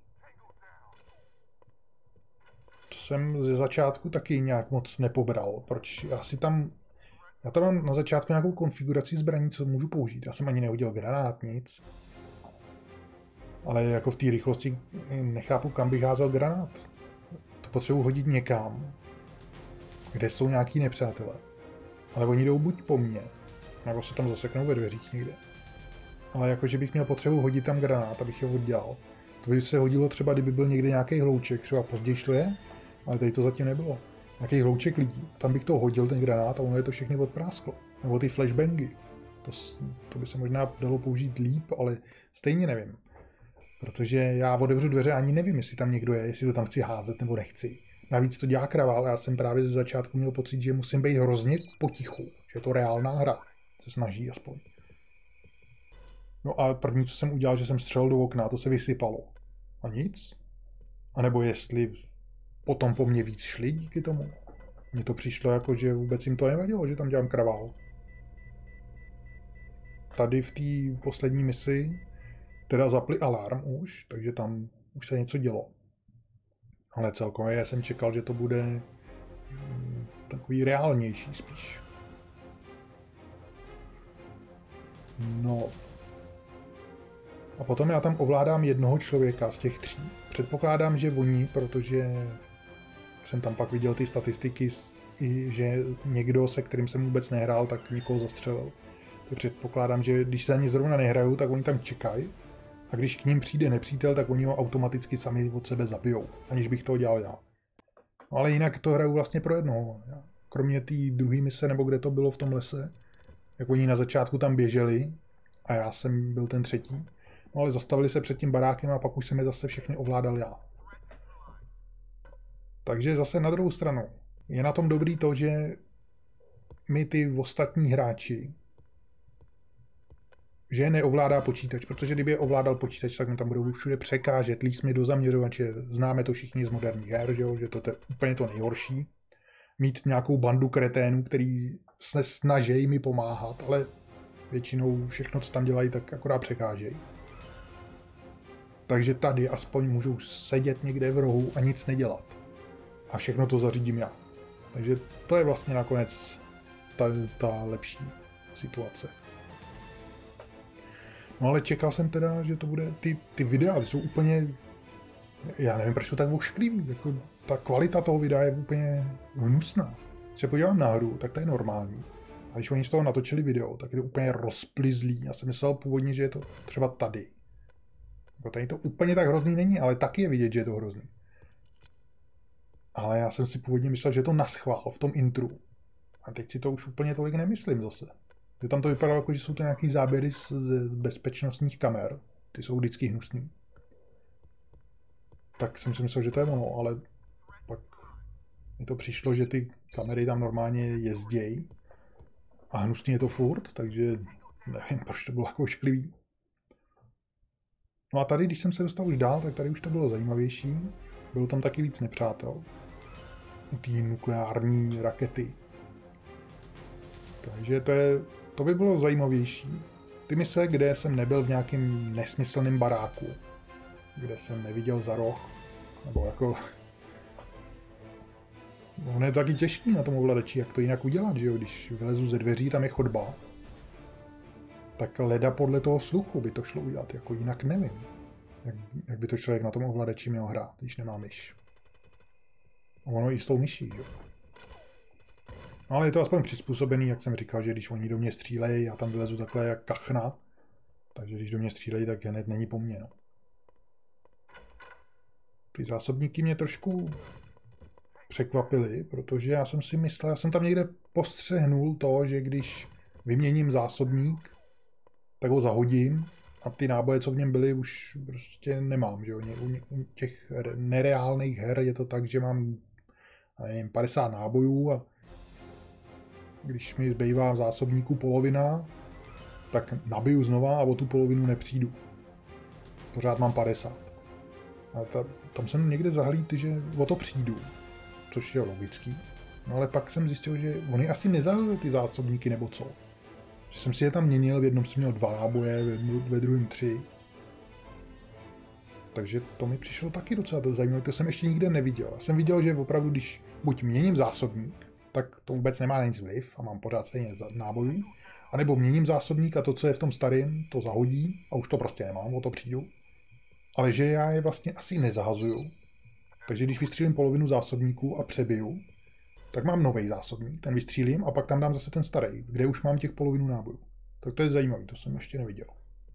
to jsem ze začátku taky nějak moc nepobral. Proč? Já tam mám na začátku nějakou konfiguraci zbraní, co můžu použít. Já jsem ani nehodil granát, nic. Ale jako v té rychlosti nechápu, kam bych házel granát. To potřebuji hodit někam, kde jsou nějaký nepřátelé. Ale oni jdou buď po mně, nebo se tam zaseknou ve dveřích někde. Ale jakože bych měl potřebu hodit tam granát, abych je oddělal. To by se hodilo třeba, kdyby byl někde nějaký hlouček, třeba později to je, ale tady to zatím nebylo. Nějaký hlouček lidí. A tam bych to hodil, ten granát, a ono je to všechny odprásklo. Nebo ty flashbangy. To by se možná dalo použít líp, ale stejně nevím. Protože já otevřu dveře a ani nevím, jestli tam někdo je, jestli to tam chci házet nebo nechci. Navíc to dělá kravál a já jsem právě ze začátku měl pocit, že musím být hrozně potichu. Že je to reálná hra. Se snaží aspoň. No a první, co jsem udělal, že jsem střelil do okna, to se vysypalo. A nic. A nebo jestli potom po mně víc šli díky tomu. Mně to přišlo jako, že vůbec jim to nevadilo, že tam dělám kravál. Tady v té poslední misi teda zapli alarm už, takže tam už se něco dělo. Ale celkově jsem čekal, že to bude takový reálnější spíš. No. A potom já tam ovládám jednoho člověka z těch 3. Předpokládám, že oni, protože jsem tam pak viděl ty statistiky, že někdo, se kterým jsem vůbec nehrál, tak někoho zastřelil. Tak předpokládám, že když se ani zrovna nehraju, tak oni tam čekají A když k ním přijde nepřítel, tak oni ho automaticky sami od sebe zabijou, aniž bych to dělal já. No ale jinak to hraju vlastně pro jednoho. Kromě té druhé mise, nebo kde to bylo v tom lese, jak oni na začátku tam běželi a já jsem byl ten třetí. No ale zastavili se před tím barákem a pak už jsem je zase všechny ovládal já. Takže zase na druhou stranu. Je na tom dobrý to, že my ty ostatní hráči, že je neovládá počítač, protože kdyby je ovládal počítač, tak mi tam budou všude překážet, líst mi do zaměřovače, známe to všichni z moderních her, že to je úplně to nejhorší. Mít nějakou bandu kreténů, který se snaží mi pomáhat, ale většinou všechno, co tam dělají, tak akorát překážejí. Takže tady aspoň můžou sedět někde v rohu a nic nedělat. A všechno to zařídím já. Takže to je vlastně nakonec ta lepší situace. No ale čekal jsem teda, že to bude, ty videa, ty jsou úplně, já nevím, proč jsou tak ošklivý, jako ta kvalita toho videa je úplně hnusná. Když se podívám na hru, tak to je normální. A když oni z toho natočili video, tak je to úplně rozplizlý. Já jsem myslel původně, že je to třeba tady. Jako tady to úplně tak hrozný není, ale taky je vidět, že je to hrozný. Ale já jsem si původně myslel, že je to naschvál v tom intru. A teď si to už úplně tolik nemyslím zase. Že tam to vypadalo jako, že jsou to nějaký záběry z bezpečnostních kamer. Ty jsou vždycky hnusný. Tak jsem si myslel, že to je ono, ale pak mi to přišlo, že ty kamery tam normálně jezdějí. A hnusný je to furt, takže nevím, proč to bylo jako ošklivý. No a tady, když jsem se dostal už dál, tak tady už to bylo zajímavější. Bylo tam taky víc nepřátel. U té nukleární rakety. Takže to by bylo zajímavější. Ty mise, kde jsem nebyl v nějakém nesmyslném baráku, kde jsem neviděl za roh, nebo jako... Ono je taky těžký na tom ovladači, jak to jinak udělat, že jo? Když vylezu ze dveří, tam je chodba, tak leda podle toho sluchu by to šlo udělat, jako jinak nevím. Jak by to člověk na tom ovladači měl hrát, když nemá myš. A ono i s tou myší, jo. No ale je to aspoň přizpůsobený, jak jsem říkal, že když oni do mě střílejí, já tam vylezu takhle jak kachna, takže když do mě střílejí, tak hned není po mně, no. Ty zásobníky mě trošku překvapily, protože já jsem si myslel, já jsem tam někde postřehnul to, že když vyměním zásobník, tak ho zahodím a ty náboje, co v něm byly, už prostě nemám, že jo. U těch nereálných her je to tak, že mám, nevím, 50 nábojů a když mi zbývá v zásobníku polovina, tak nabiju znova a o tu polovinu nepřijdu. Pořád mám 50. A tam jsem někde zahlídl, že o to přijdu, což je logický. No ale pak jsem zjistil, že oni asi nezahlili ty zásobníky nebo co. Že jsem si je tam měnil, v jednom jsem měl 2 náboje, ve druhém 3. Takže to mi přišlo taky docela zajímavé, to jsem ještě nikde neviděl. Já jsem viděl, že opravdu, když buď měním zásobník, tak to vůbec nemá na nic vliv a mám pořád stejně nábojů, anebo měním zásobník a to, co je v tom starém, to zahodí a už to prostě nemám, o to přijdu. Ale že já je vlastně asi nezahazuju. Takže když vystřílím polovinu zásobníků a přebiju, tak mám nový zásobník, ten vystřílím a pak tam dám zase ten starý, kde už mám těch polovinu nábojů. Tak to je zajímavý, to jsem ještě neviděl.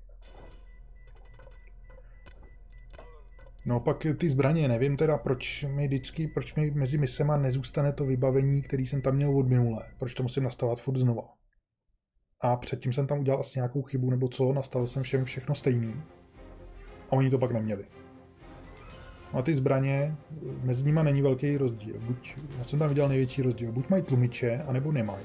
No pak ty zbraně, nevím teda, proč mi mezi misema nezůstane to vybavení, který jsem tam měl od minule. Proč to musím nastavovat furt znova. A předtím jsem tam udělal asi nějakou chybu nebo co, nastavil jsem všechno stejný. A oni to pak neměli. No a ty zbraně, mezi nimi není velký rozdíl. Já jsem tam viděl největší rozdíl. Buď mají tlumiče, anebo nemají.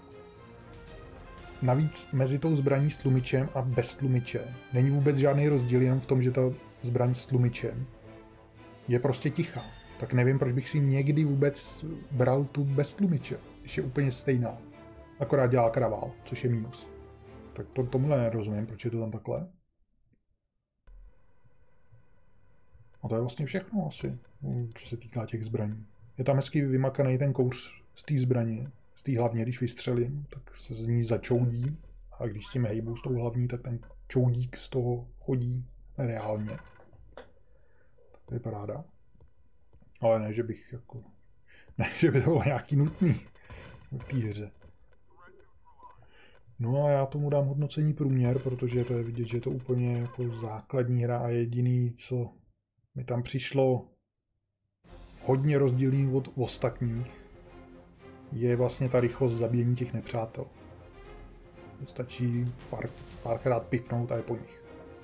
Navíc mezi tou zbraní s tlumičem a bez tlumiče není vůbec žádný rozdíl, jenom v tom, že ta zbraň s tlumičem je prostě tichá. Tak nevím, proč bych si někdy vůbec bral tu bez tlumiče, když je úplně stejná. Akorát dělá kravál, což je mínus. Tak tomuhle nerozumím, proč je to tam takhle. A to je vlastně všechno asi, co se týká těch zbraní. Je tam hezky vymakaný ten kouř z té zbraně, z té hlavně, když vystřelím, tak se z ní začoudí. A když s tím hejbu s tou hlavní, tak ten čoudík z toho chodí reálně. Tak to je paráda. Ale ne, že bych jako... Ne, že by to bylo nějaký nutný v té hře. No a já tomu dám hodnocení průměr, protože to je vidět, že je to úplně jako základní hra a jediný, co mi tam přišlo hodně rozdílný od ostatních, je vlastně ta rychlost zabíjení těch nepřátel. Stačí párkrát pifnout a je po nich.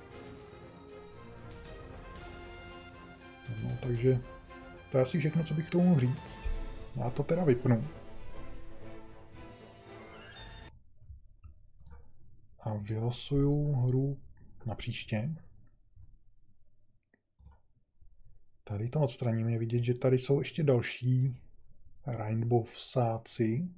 No, takže to je asi všechno, co bych k tomu říct. Já to teda vypnu. A vylosuju hru na příště. Tady to odstraním. Je vidět, že tady jsou ještě další Rainbowsáci.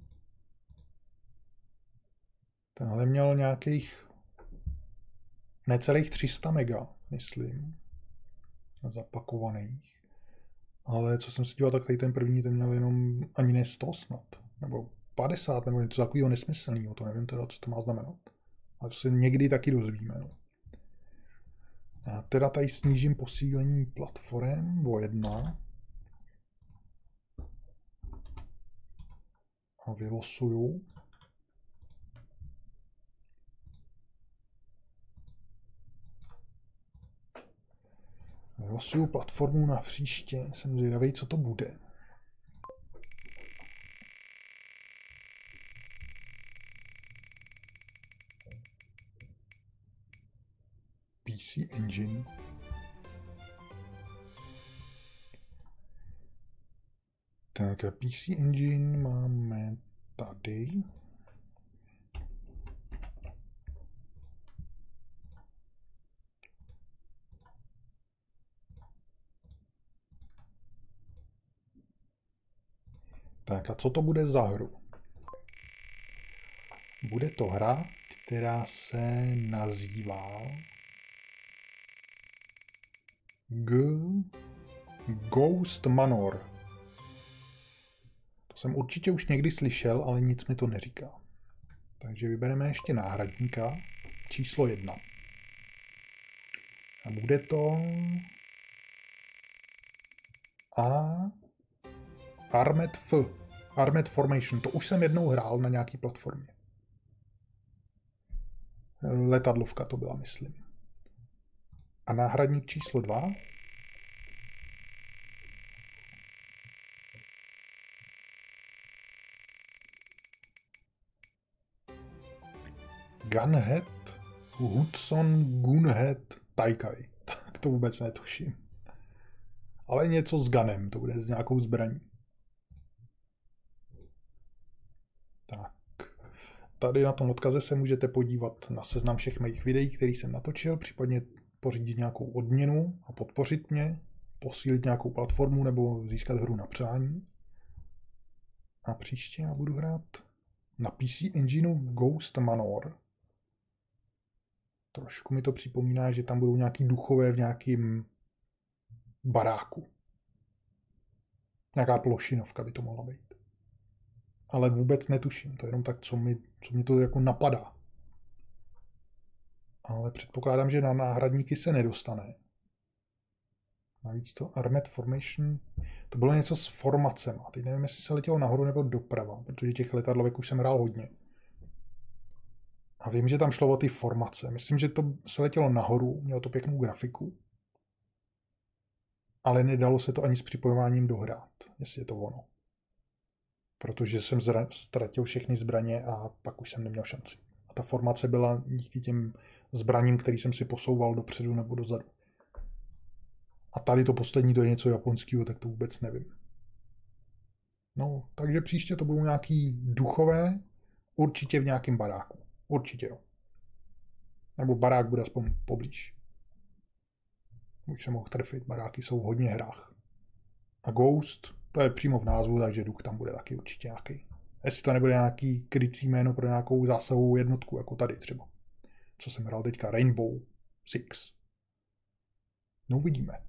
Tenhle měl nějakých necelých 300 mega, myslím, zapakovaných. Ale co jsem si díval, tak tady ten první, ten měl jenom ani ne 100 snad, nebo 50, nebo něco takového nesmyslného, to nevím teda, co to má znamenat. Ale to se někdy taky dozvíme. No. Já teda tady snížím posílení platform o 1 a vylosuju. Vylosuju platformu na příště, jsem zvědavý, co to bude. PC Engine. Tak a PC Engine máme tady. Tak a co to bude za hru? Bude to hra, která se nazývá Ghost Manor. To jsem určitě už někdy slyšel, ale nic mi to neříká. Takže vybereme ještě náhradníka číslo 1. A bude to Armed Formation. To už jsem jednou hrál na nějaký platformě. Letadlovka to byla, myslím. A náhradník číslo 2. Gunhead Hudson Gunhead Taikai. Tak to vůbec netuším. Ale něco s gunem, to bude s nějakou zbraní. Tak. Tady na tom odkaze se můžete podívat na seznam všech mých videí, které jsem natočil, případně pořídit nějakou odměnu a podpořit mě, posílit nějakou platformu nebo získat hru na přání. A příště já budu hrát na PC Engineu Ghost Manor. Trošku mi to připomíná, že tam budou nějaký duchové v nějakým baráku. Nějaká plošinovka by to mohla být. Ale vůbec netuším, to je jenom tak, co mi to jako napadá. Ale předpokládám, že na náhradníky se nedostane. Navíc to Armed Formation, to bylo něco s formacema. Teď nevím, jestli se letělo nahoru nebo doprava, protože těch letadlovek už jsem hrál hodně. A vím, že tam šlo o ty formace. Myslím, že to se letělo nahoru, mělo to pěknou grafiku. Ale nedalo se to ani s připojováním dohrát, jestli je to ono. Protože jsem ztratil všechny zbraně a pak už jsem neměl šanci. A ta formace byla díky těm zbraním, který jsem si posouval dopředu nebo dozadu. A tady to poslední, to je něco japonského, tak to vůbec nevím. No, takže příště to budou nějaký duchové, určitě v nějakém baráku. Určitě jo. Nebo barák bude aspoň poblíž. Už jsem mohl trefit, baráky jsou v hodně hrách. A Ghost, to je přímo v názvu, takže duch tam bude taky určitě nějaký. Jestli to nebude nějaký krycí jméno pro nějakou zásahovou jednotku, jako tady třeba. Co jsem hrál teďka, Rainbow Six. No uvidíme.